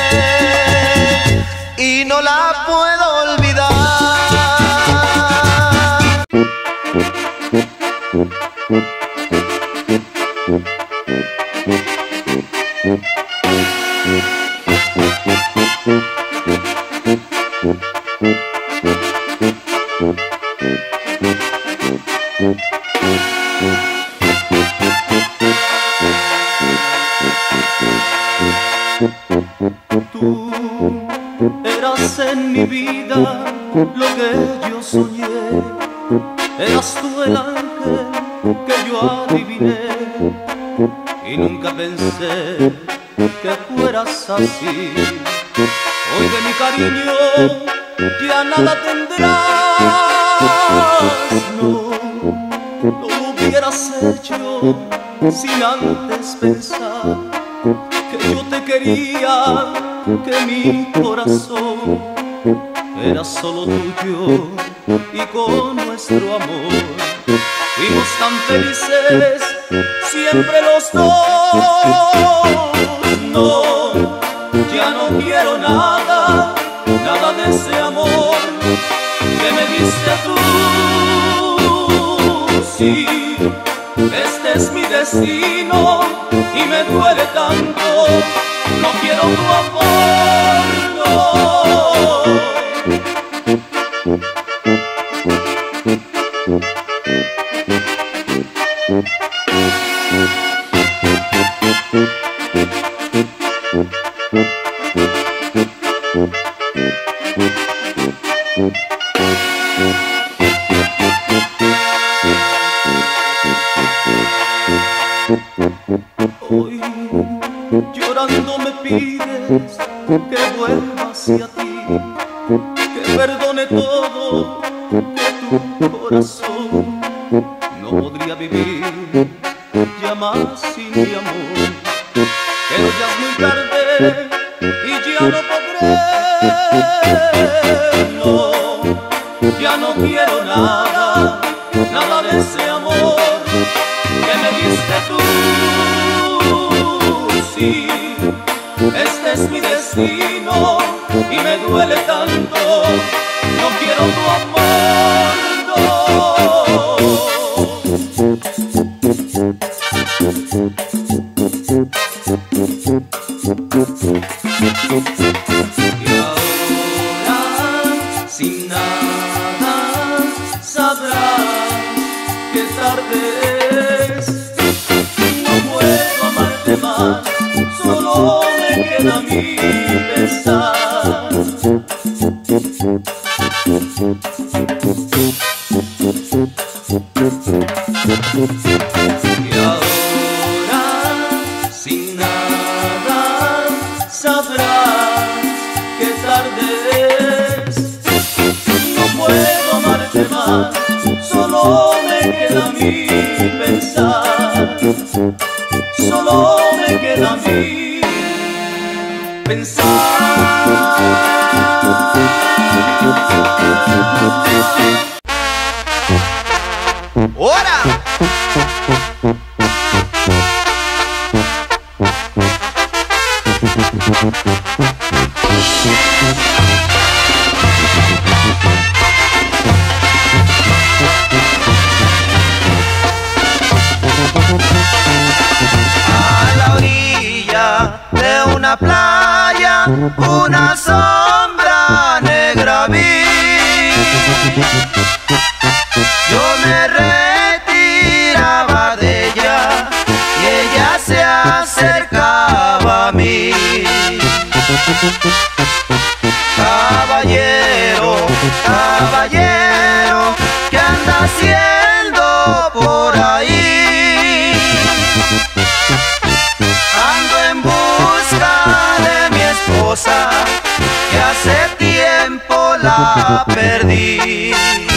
y no la puedo olvidar. Tú eras en mi vida lo que yo soñé, eras tú el ángel que yo adiviné y nunca pensé que fueras así. Hoy de mi cariño ya nada tendrás, no lo hubieras hecho sin antes pensar que yo te quería, que mi corazón era solo tuyo y con nuestro amor fuimos tan felices siempre los dos. No, ya no quiero nada, nada de ese amor que me diste tú. Sí, este es mi destino y me duele tanto, no quiero tu amor, no. Hoy llorando me que vuelva hacia ti, que perdone todo, que tu corazón no podría vivir ya más sin mi amor. Pero ya es muy tarde y ya no podré, no, ya no quiero nada, nada de ese amor que me diste tú. Sí, este es mi destino y me duele tanto, no quiero tu amor, no. Y ahora sin nada sabrás que tarde es, no puedo amarte más, solo me queda mi pensar. Y ahora sin nada sabrás que tarde es, no puedo amarte más, solo me queda mi pensar, solo me queda mi pensar. ¡Hora! A la orilla de una playa, una sombra negra vi. Yo me retiraba de ella y ella se acercaba a mí. Caballero, caballero, ¿qué anda haciendo por ahí? Ando en busca de mi esposa, que hace tiempo la perdí.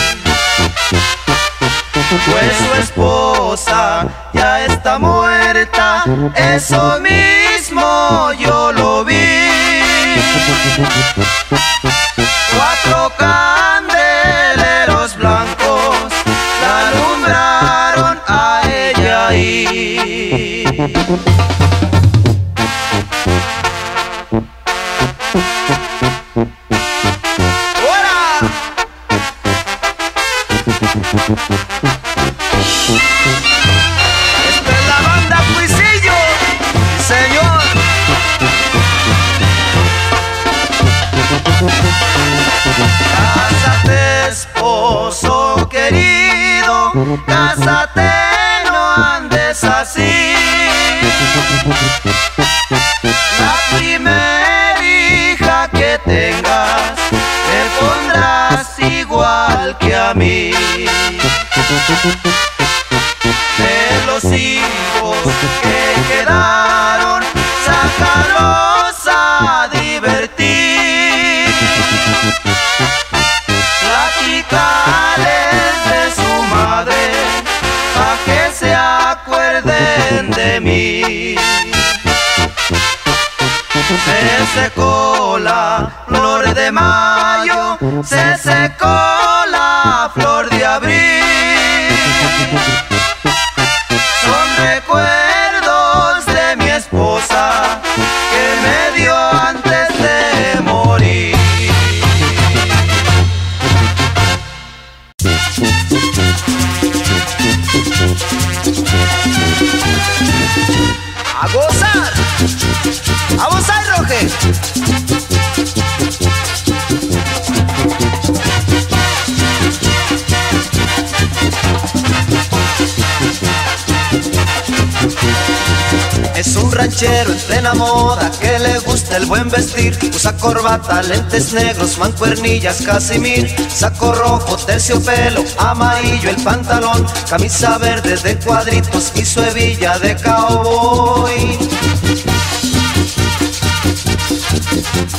Pues su esposa ya está muerta, eso mismo yo lo vi. Cuatro candeleros blancos la alumbraron a ella ahí. Esta es la banda Cuisillo, señor. Cásate, esposo querido, cásate, no andes así. La primera hija que tengas me pondrás igual que a mí. De los hijos que quedaron, sácalos a divertir. Platicales de su madre, pa' que se acuerden de mí. Se secó la flor de mayo, se secó la flor de abril. Son recuerdos de mi esposa que me dio antes de morir. ¡A gozar! ¡A gozar, Roger! Es un ranchero en plena moda que le gusta el buen vestir. Usa corbata, lentes negros, mancuernillas, casimir, saco rojo, terciopelo, amarillo el pantalón, camisa verde de cuadritos y su hebilla de cowboy.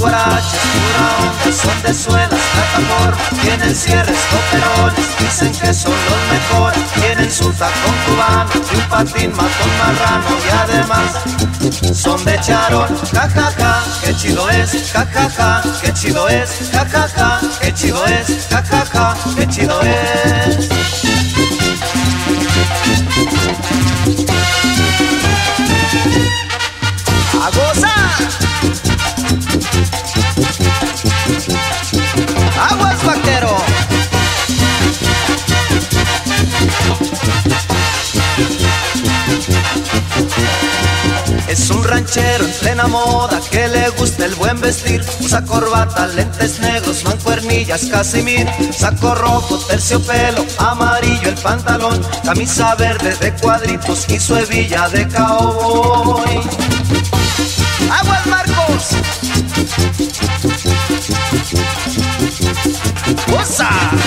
guaraches, pura onda, son de suelas, plataforma, tienen cierres, toperones, dicen que son los mejores, tienen su tacón cubano y un patín matón marrano y además son de charol, jajaja, ja, ja, qué chido es, jajaja, ja, ja, qué chido es, jajaja, ja, ja, qué chido es, jajaja, ja, ja, qué chido es. ¡A gozar! ¡Aguas, vaquero! Es un ranchero en plena moda que le gusta el buen vestir. Usa corbata, lentes negros, mancuernillas, casimir, saco rojo, terciopelo, amarillo el pantalón, camisa verde de cuadritos y su hebilla de cowboy. ¡Aguas, Marcos! ¡Usa!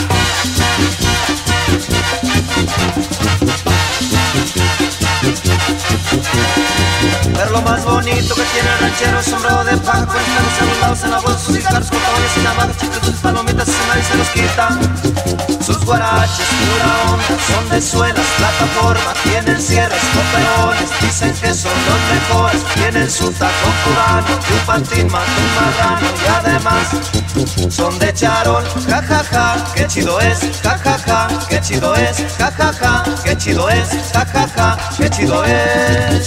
Pero lo más bonito que tiene el ranchero es sombrero de paja, con esperos a los lados en la bolsa, sus cigarros con caballos y navajas, chicles, sus palomitas y nadie se los quita. Sus guaraches, pura onda, son de suelas, plataforma, tienen cierres, coperones, dicen que son los mejores, tienen su tacón cubano y un patín matón marrano y además son de charol, jajaja, ja, ja, qué chido es, jajaja, ja, ja, qué chido es, jajaja, ja, ja, qué chido es, jajaja, ja, ja, qué chido es.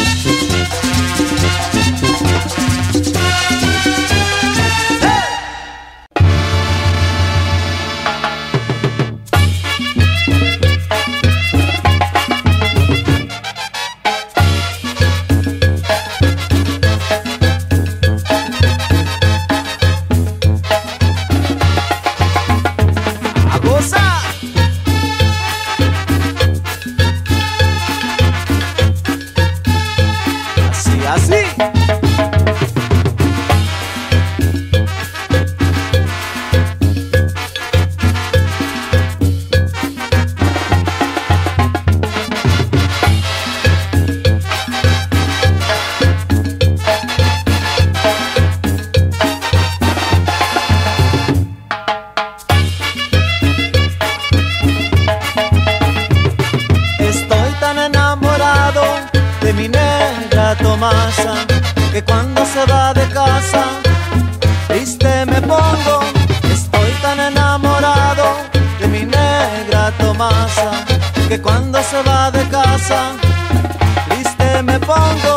Que cuando se va de casa, triste me pongo. Estoy tan enamorado de mi negra Tomasa, que cuando se va de casa, triste me pongo.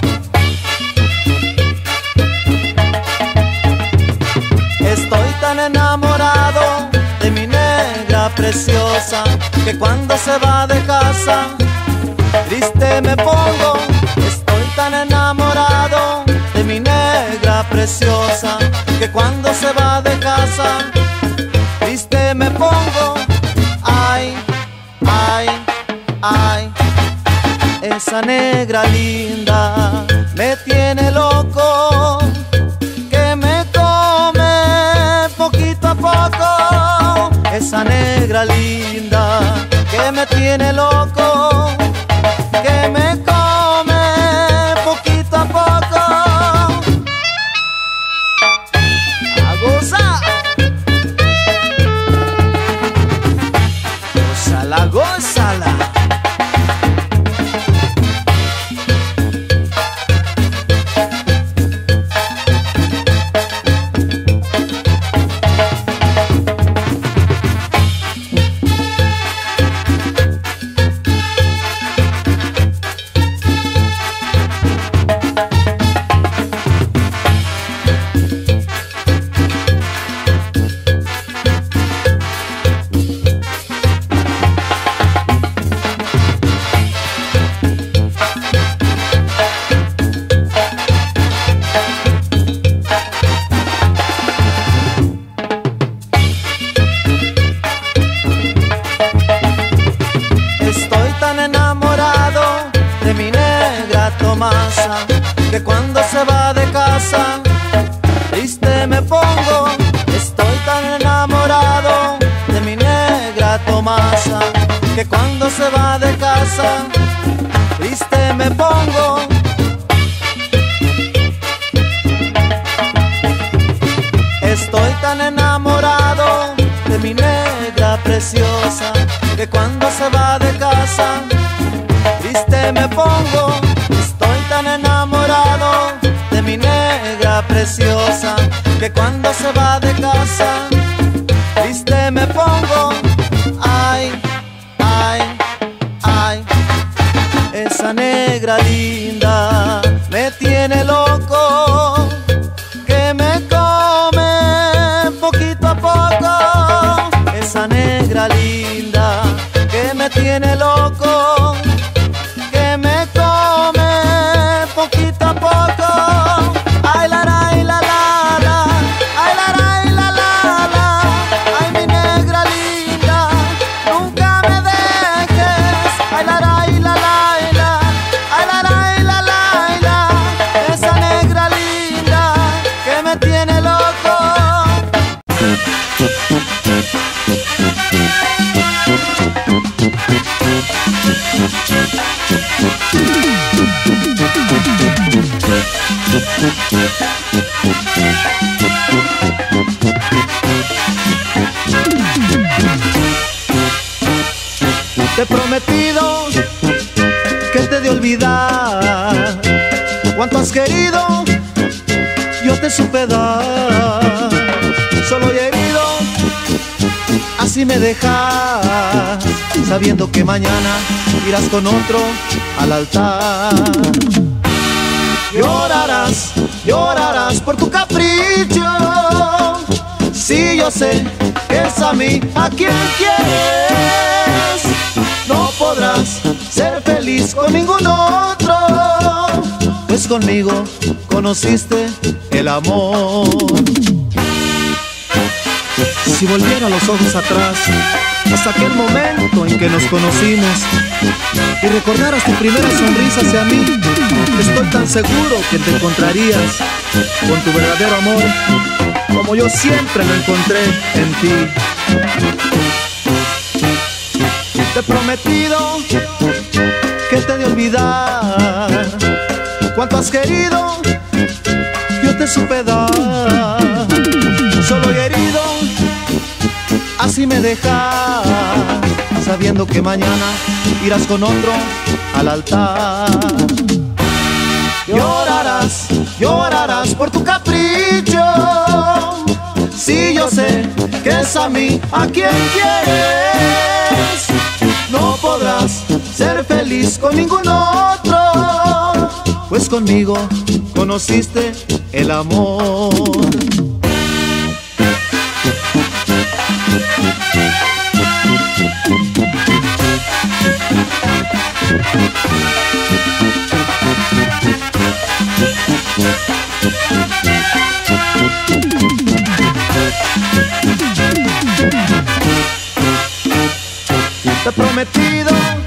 Estoy tan enamorado de mi negra preciosa, que cuando se va de casa, triste me pongo. Estoy tan enamorado de mi negra preciosa, que cuando se va de casa, triste me pongo. Ay, ay, ay, esa negra linda me tiene loco, que me come poquito a poco. Esa negra linda que me tiene loco, que me come poquito a poco. A gozar. Gózala, gózala. Que cuando se va de casa, triste me pongo. Estoy tan enamorado de mi negra Tomasa, que cuando se va de casa, triste me pongo. preciosa, que cuando se va de casa triste me pongo. Estoy tan enamorado de mi negra preciosa, que cuando se va de casa triste me pongo. Ay, ay, ay, esa negra linda me tiene loco, que me come poquito a poco. Esa negra linda que me tiene loco, que me come poquito a poco. Ay, la, la, la, la, la. Ay, la, la, la, la, la. Ay, mi negra linda, nunca me dejes. Ay, la, la, la, la, la. Ay, la, la, la, la, la. Esa negra linda que me tiene loco. Te he prometido que te de olvidar cuanto has querido, yo te supe dar. Solo y herido, así me dejas, sabiendo que mañana irás con otro al altar. Llorarás, llorarás por tu capricho. Sí, yo sé que es a mí a quien quieres. No podrás ser feliz con ningún otro, pues conmigo conociste el amor. Si volviera los ojos atrás, hasta aquel momento en que nos conocimos, y recordaras tu primera sonrisa hacia mí, estoy tan seguro que te encontrarías con tu verdadero amor, como yo siempre lo encontré en ti. Te he prometido que te de olvidar cuanto has querido, yo te supe dar. Solo y herido, así me dejas, sabiendo que mañana irás con otro al altar. Llorarás, llorarás por tu capricho. Sí, yo sé que es a mí a quien quieres. No podrás ser feliz con ningún otro, pues conmigo conociste el amor. Te he prometido.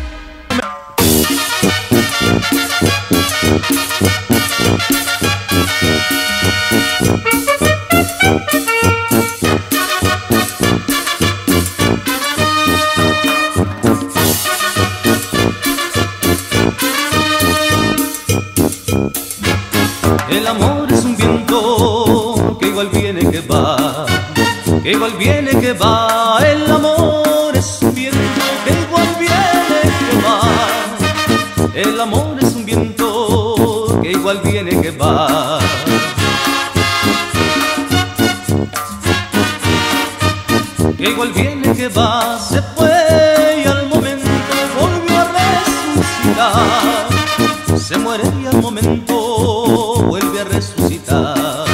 El amor es un viento que igual viene que va, que igual viene que va. El amor es un viento que igual viene que va. El amor es un viento que igual viene que va. Que igual viene que va, se fue y al momento volvió a resucitar. Se muere y al momento vuelve a resucitar.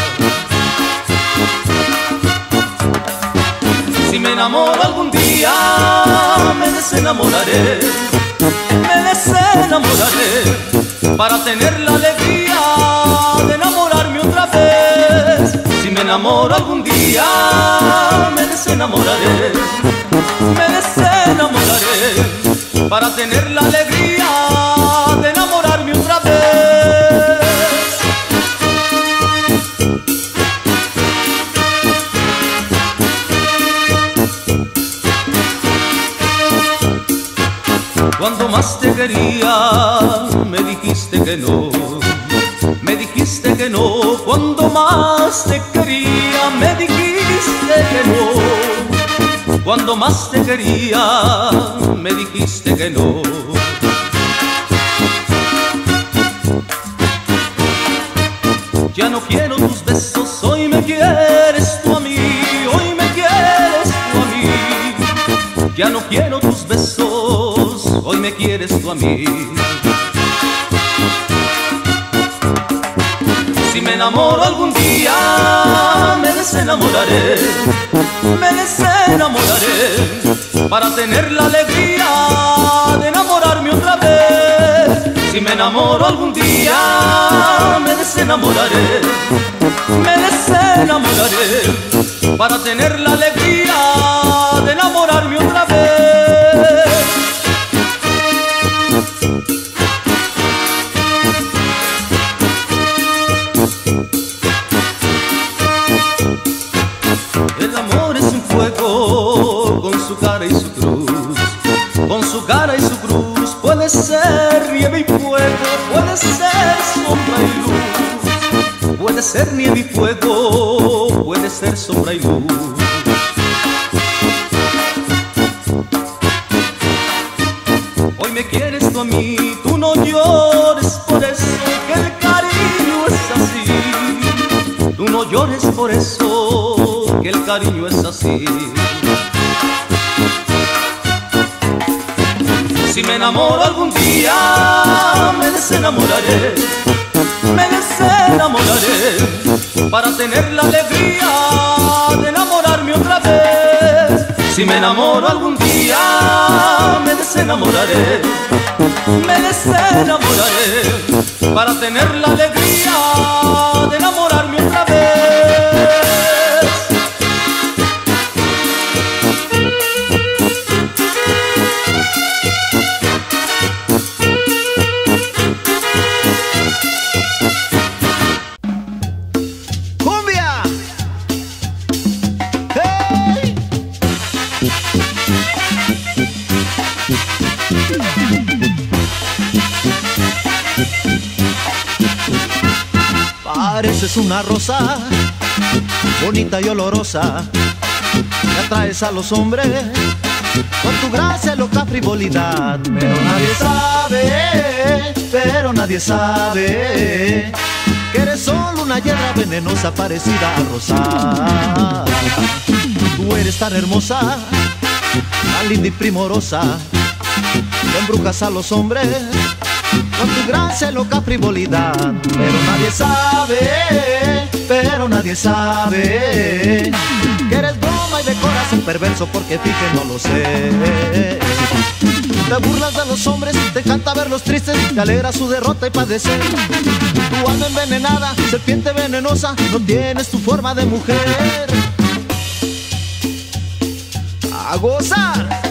Si me enamoro algún día, me desenamoraré, me desenamoraré, para tener la alegría de enamorarme otra vez. Si me enamoro algún día, me desenamoraré, me desenamoraré, para tener la alegría de enamorarme otra vez. Cuando más te quería, me dijiste que no, me dijiste que no. Cuando más te quería, me dijiste que no. Cuando más te quería, me dijiste que no. Ya no quiero tus besos, hoy me quieres tú a mí, hoy me quieres tú a mí. Ya no quiero tus besos, hoy me quieres tú a mí. Si me enamoro algún día, me desenamoraré, me desenamoraré, para tener la alegría de enamorarme otra vez. Si me enamoro algún día, me desenamoraré, me desenamoraré, para tener la alegría de enamorarme otra vez. El amor es un fuego con su cara y su cruz, con su cara y su cruz. Puede ser nieve y fuego, puede ser sombra y luz. Puede ser nieve y fuego, puede ser sombra y luz. Hoy me quieres tú a mí, tú no llores por eso, que el cariño es así. Tú no llores por eso, que el cariño es así. Si me enamoro algún día, me desenamoraré, me desenamoraré, para tener la alegría de enamorarme otra vez. Si me enamoro algún día, me desenamoraré, me desenamoraré, para tener la alegría de enamorarme otra vez. Pareces una rosa, bonita y olorosa, que atraes a los hombres con tu gracia, loca frivolidad. Pero nadie sabe, pero nadie sabe que eres solo una hierba venenosa parecida a rosa. Tú eres tan hermosa, tan linda y primorosa, que embrujas a los hombres con tu gracia, loca frivolidad. Pero nadie sabe, pero nadie sabe que eres broma y de corazón perverso, porque fíjate, no lo sé. Te burlas de los hombres, te encanta verlos tristes, te alegra su derrota y padecer. Tu alma envenenada, serpiente venenosa, no tienes tu forma de mujer. ¡A gozar!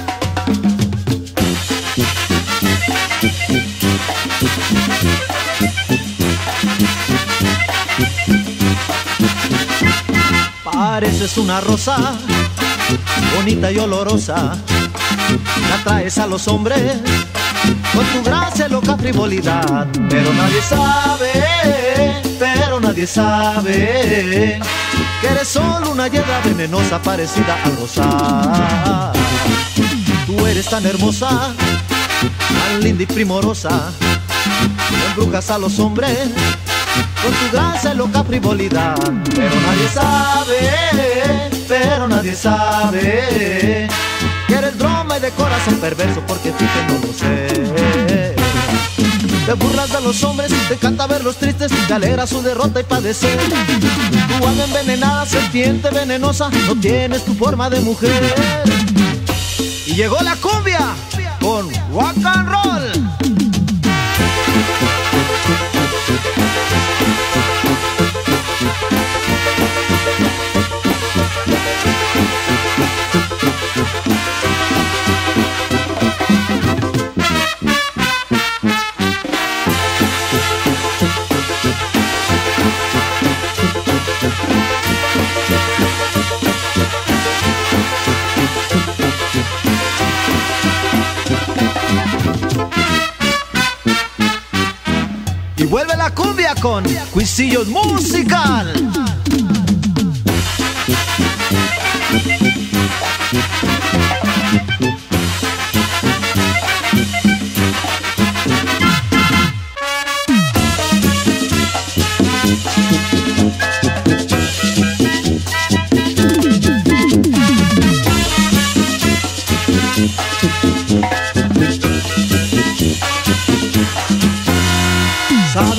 Pareces una rosa, bonita y olorosa, que atraes a los hombres con tu gracia, loca frivolidad. Pero nadie sabe, pero nadie sabe que eres solo una hierba venenosa parecida a rosa. Tú eres tan hermosa, tan linda y primorosa, que embrujas a los hombres con tu gracia, loca frivolidad. Pero nadie sabe, pero nadie sabe que eres broma y de corazón perverso, porque fíjate, no lo sé. Te burlas de los hombres, te encanta verlos tristes, te alegra su derrota y padecer. Tu alma envenenada, serpiente venenosa, no tienes tu forma de mujer. Y llegó la cumbia con rock and roll. Y vuelve la cumbia con Cuisillos Musical.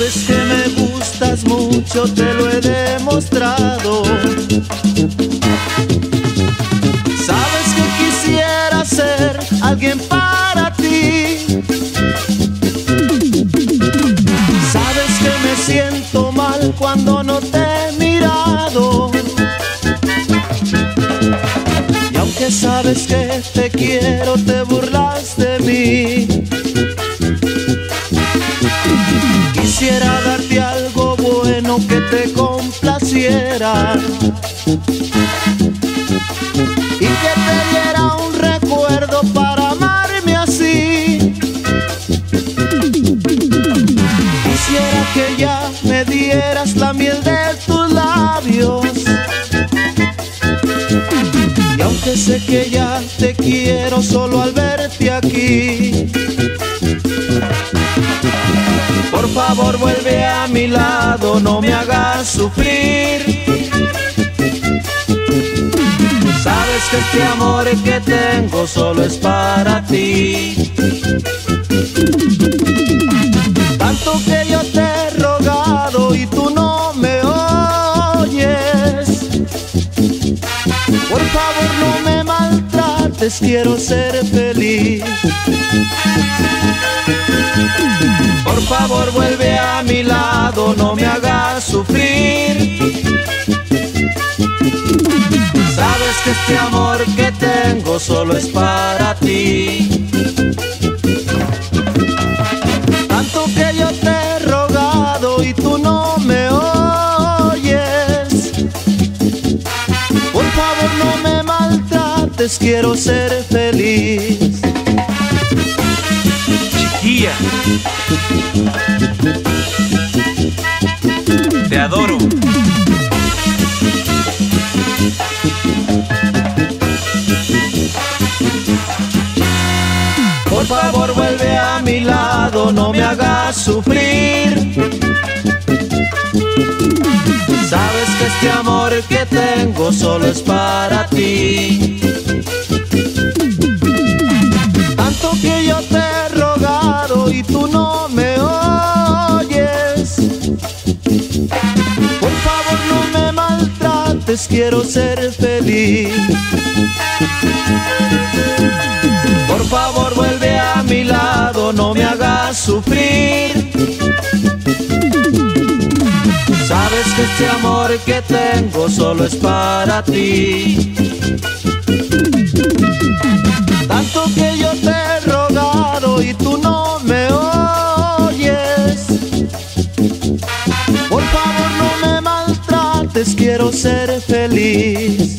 Sabes que me gustas mucho, te lo he demostrado. Sabes que quisiera ser alguien para ti. Sabes que me siento mal cuando no te he mirado. Y aunque sabes que te quiero, te burlas de mí. Quisiera darte algo bueno que te complaciera y que te diera un recuerdo para amarme así. Quisiera que ya me dieras la miel de tus labios. Y aunque sé que ya te quiero solo al verte aquí, por favor vuelve a mi lado, no me hagas sufrir. Sabes que este amor que tengo solo es para ti. Tanto que yo te he rogado y tú no me oyes. Por favor no me maltrates, quiero ser feliz. Por favor vuelve a mi lado, no me hagas sufrir. Sabes que este amor que tengo solo es para ti. Tanto que yo te he rogado y tú no me oyes. Por favor no me maltrates, quiero ser feliz. Chiquilla, te adoro. Por favor vuelve a mi lado, no me hagas sufrir. Sabes que este amor que tengo solo es para ti. Tanto que yo te he rogado y tú no me oyes. Por favor no me maltrates, quiero ser feliz. Por favor vuelve a mi lado, no me hagas sufrir. Sabes que este amor que tengo solo es para ti. Tanto que yo te he rogado y tú no me oyes. Por favor no me maltrates, quiero ser feliz.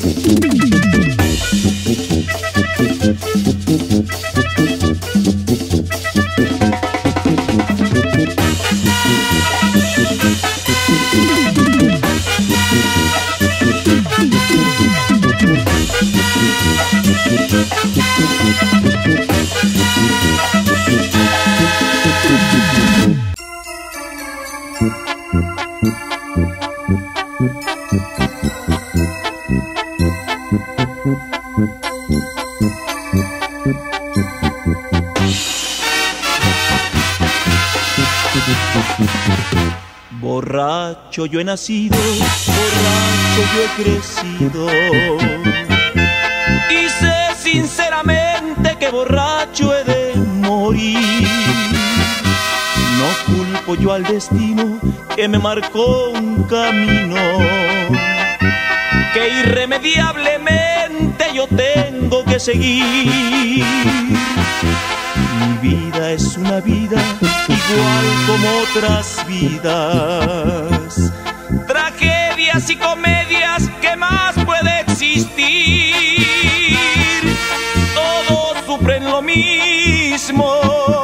Borracho yo he nacido, borracho yo he crecido, y sé sinceramente que borracho he de morir. No culpo yo al destino que me marcó un camino que irremediablemente yo tengo que seguir. Mi vida es una vida igual como otras vidas, tragedias y comedias, ¿qué más puede existir? Todos sufren lo mismo,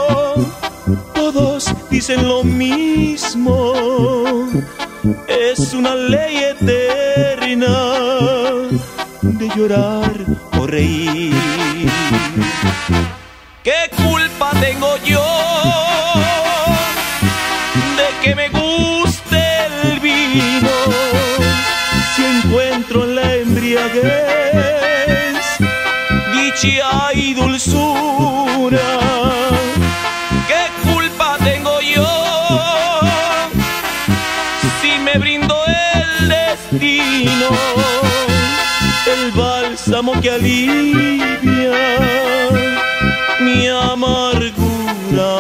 todos dicen lo mismo, es una ley eterna de llorar o reír. ¿Qué culpa tengo yo de que me guste el vino si encuentro en la embriaguez dicha y dulzura? ¿Qué culpa tengo yo el destino, el bálsamo que alivia mi amargura.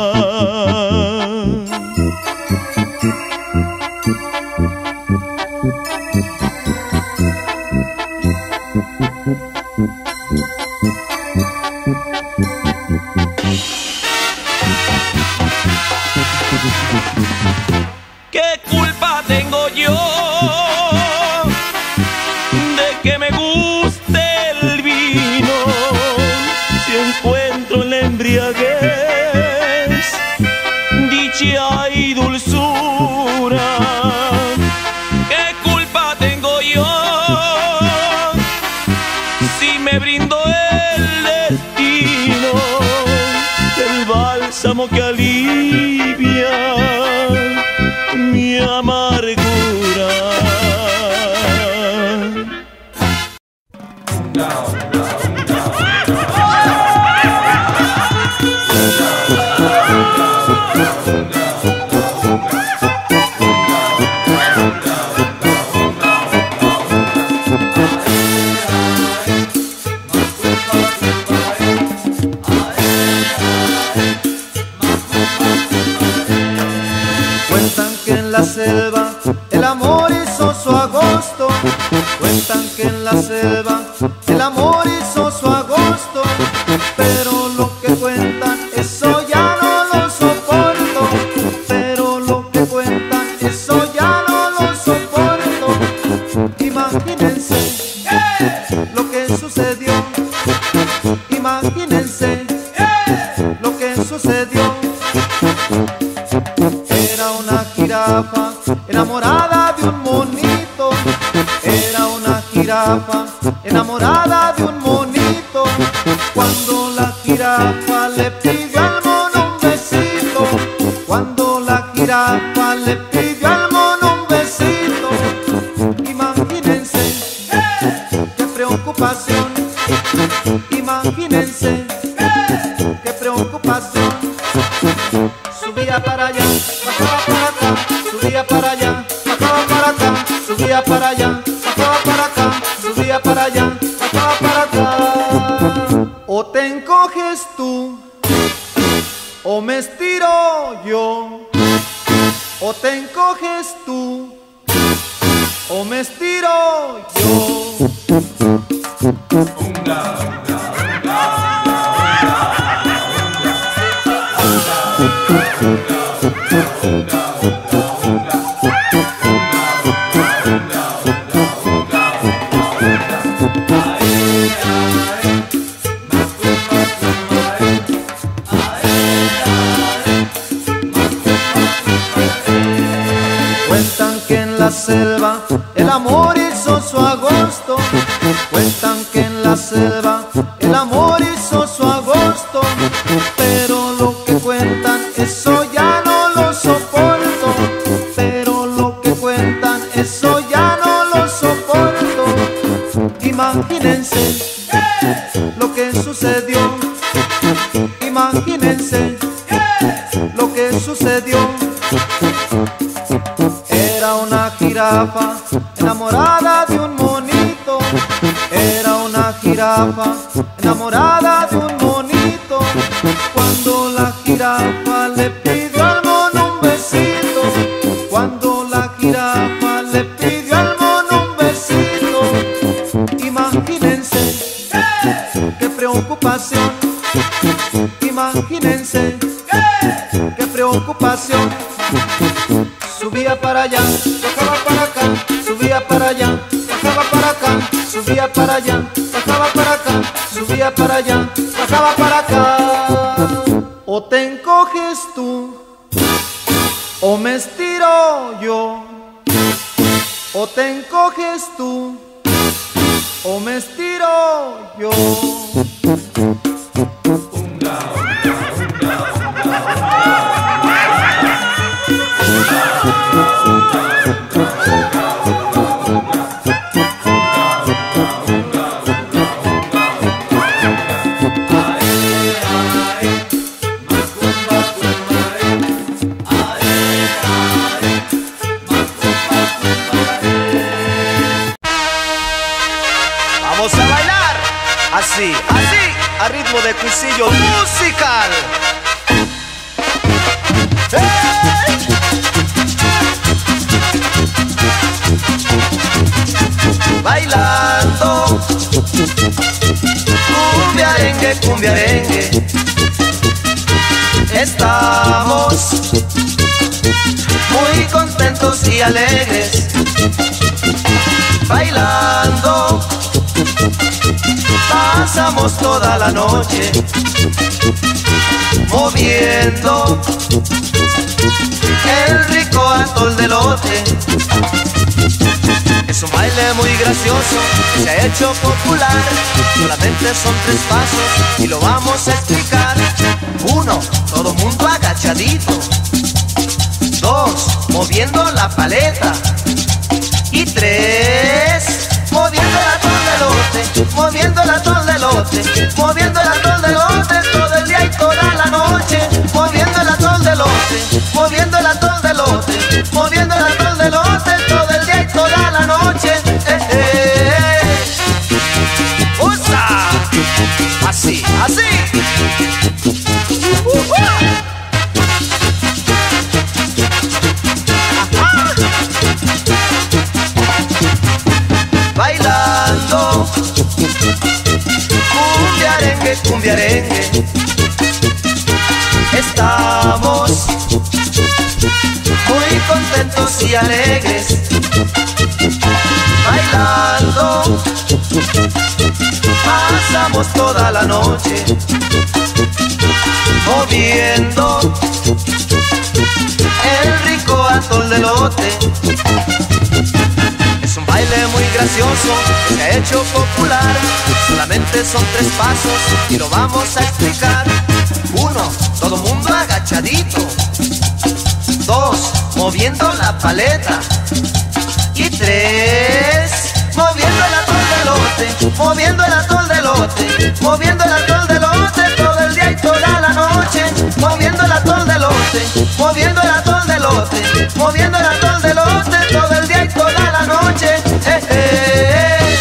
¿Qué culpa tengo yo de que me guste el vino si encuentro en la embriaguez dicha y dulzura? ¿Qué culpa tengo yo si me brindo el destino, el bálsamo que alivia mi amargura? Cuentan que en la selva el amor hizo su agosto. Cuentan que en la selva el amor hizo su agosto. Pero lo que cuentan, eso ya no lo soporto. Pero lo que cuentan, eso ya no lo soporto. Imagínense lo que sucedió. Imagínense lo que sucedió. Era una jirafa enamorada de un monito. Era una jirafa enamorada de un monito. Cuando la jirafa le pidió al mono un besito. Cuando la jirafa le pidió al mono un besito. Imagínense qué preocupación. Imagínense qué preocupación. Subía para allá, bajaba para acá, subía para allá, bajaba para acá, subía para allá, bajaba para acá, subía para allá, bajaba para acá. O te encoges tú, o me estiro yo. O te encoges tú, o me estiro yo. Cuentan que en la selva el amor hizo su agosto. Cuentan que en la selva el amor hizo su agosto. Pero lo que cuentan, eso ya no lo soporto. Pero lo que cuentan, eso ya no lo soporto. Imagínense lo que sucedió. Imagínense lo que sucedió. Era una jirafa enamorada de un monito. Era una jirafa enamorada de un monito. Cuando la jirafa le pidió al mono un besito. Cuando la jirafa le pidió al mono un besito. Imagínense qué preocupación. Imagínense qué preocupación. Subía para allá, bajaba para acá, subía para allá, bajaba para acá, subía para allá, bajaba para acá, subía para allá, bajaba para acá. O te encoges tú, o me estiro yo. O te encoges tú, o me estiro yo. Así, así, a ritmo de cuisillo musical. ¡Hey! Bailando cumbia arengue, cumbia arengue, estamos muy contentos y alegres. Bailando pasamos toda la noche, moviendo el rico atol de elote. Es un baile muy gracioso que se ha hecho popular. Solamente son tres pasos y lo vamos a explicar. Uno, todo mundo agachadito. Dos, moviendo la paleta. Y tres, moviendo el atol de elote, moviendo el atol de elote, moviendo el atol de elote todo el día y toda la noche. Moviendo el atol de elote, moviendo el atol de elote, moviendo el atol de elote todo el día y toda la noche. Eh, eh, eh. ¡Usa! Así, así. Uh, uh, uh. Bailando cumbia arengue, cumbia arengue, estamos muy contentos y alegres. Bailando pasamos toda la noche, moviendo el rico atol de elote. Es un baile muy gracioso que se ha hecho popular. Solamente son tres pasos y lo vamos a explicar. Uno, todo mundo agachadito. Dos, moviendo la paleta. Y tres, moviendo el atol de elote, moviendo el atol de elote, moviendo el atol de elote todo el día y toda la noche. Moviendo el atol de elote, moviendo el atol de elote, moviendo el atol de elote todo el día y toda la noche. Eh, eh, eh.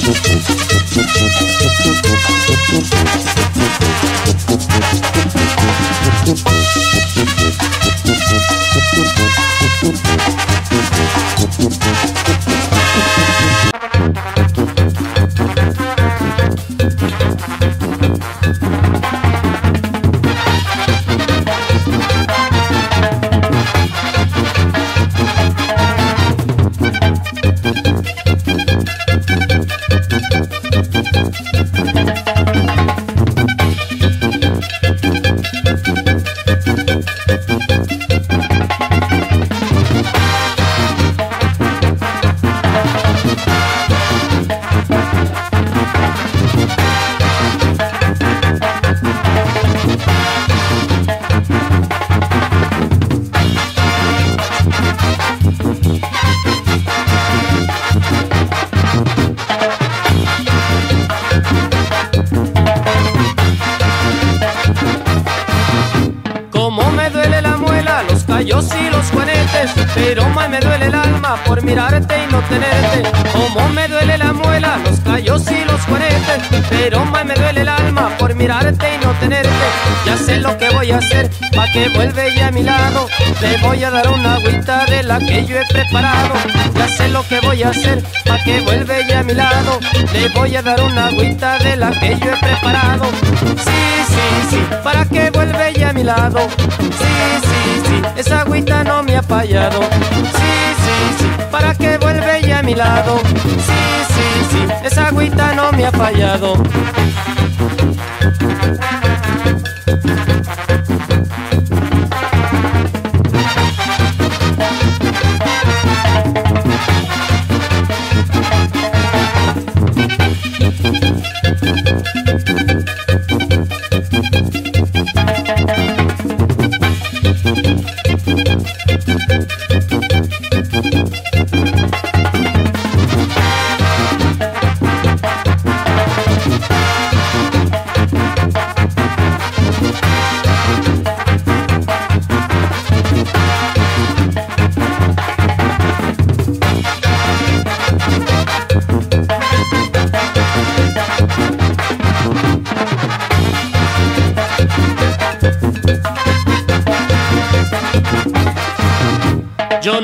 Yo sí los juanetes, pero más me duele el alma por mirarte y no tenerte. Como me duele la muela, los callos y los juanetes, pero más me duele el alma por mirarte y no tenerte. Ya sé lo que voy a hacer pa' que vuelva ella a mi lado. Le voy a dar una agüita de la que yo he preparado. Ya sé lo que voy a hacer pa' que vuelva ella a mi lado. Le voy a dar una agüita de la que yo he preparado. Sí, sí, sí, para que vuelva ella a mi lado. Sí, sí, sí, esa agüita no me ha fallado. Sí, sí, sí, para que vuelva ella a mi lado. Sí, sí, sí, esa agüita no me ha fallado.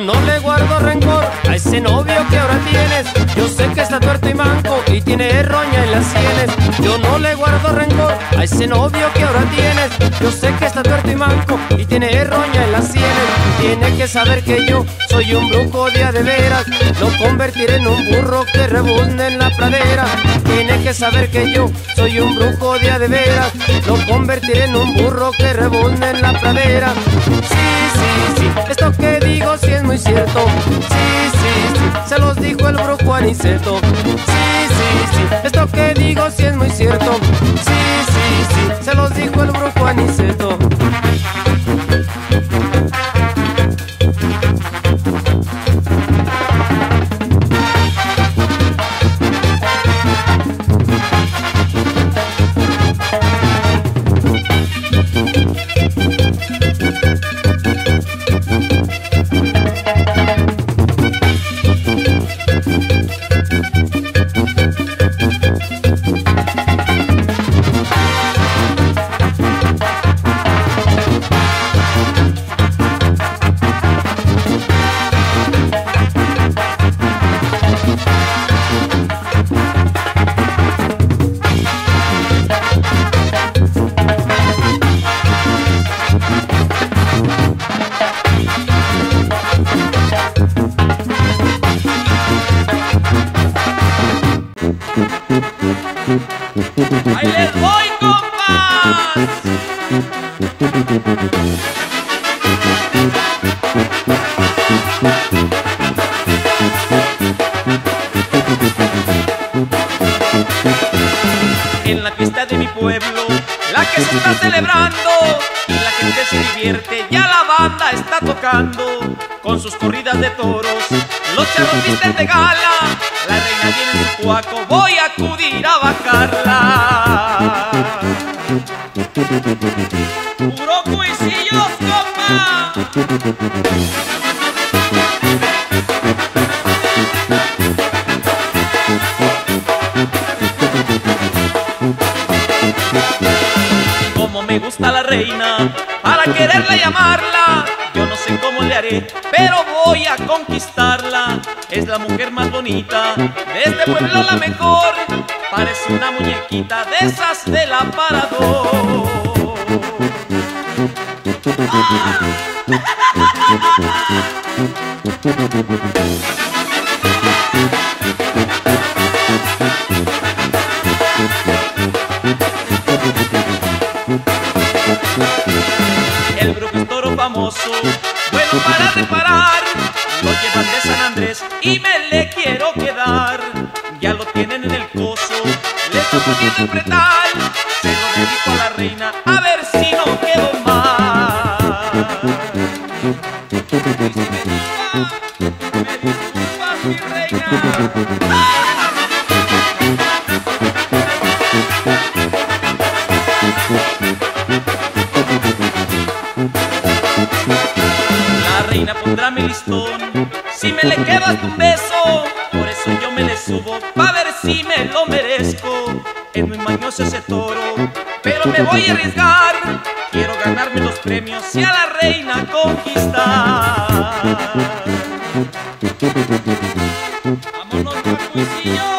no le guardo rencor a ese novio que ahora tienes. Yo sé que está tuerto y manco y tiene roña en las sienes. Yo no le guardo rencor a ese novio que ahora tienes. Yo sé que está tuerto y manco y tiene roña en las sienes. Tiene que saber que yo soy un brujo de a de veras. Lo convertiré en un burro que rebuzne en la pradera. Tiene que saber que yo soy un brujo de a de veras. Lo convertiré en un burro que rebuzne en la pradera. Sí, sí, sí, esto que digo sí es muy cierto. Sí, sí, sí, se los dijo el brujo Aniceto. Sí, sí, sí, esto que digo sí es muy cierto. Sí, sí, sí, se los dijo el brujo Aniceto. ¡Ahí les voy, compas! En la fiesta de mi pueblo, la que se está celebrando, y la gente se divierte, ya la banda está tocando. Con sus corridas de toros, los charros visten de gala, la reina viene en su cuaco, voy a acudir a bajarla. ¡Puro cuisillos, compa! Como me gusta la reina, para quererla llamarla, yo no sé cómo le haré, pero voy a conquistarla. Es la mujer más bonita de este pueblo, la mejor. Parece una muñequita de esas del aparador. ¡Ah! El brujo es toro famoso, bueno para reparar. Lo llevan de San Andrés y me le quiero quedar. Ya lo tienen en el coso, le toca bien apretar. Se lo dedico a la reina, a ver si no quedo mal. Me disculpa, me disculpa, mi reina. La reina pondrá mi listón, si me le quedas un beso, por eso yo me le subo, pa' ver si me lo merezco. Es muy mañoso ese toro, pero me voy a arriesgar. Quiero ganarme los premios y a la reina conquistar. ¡Vámonos, cuisillos!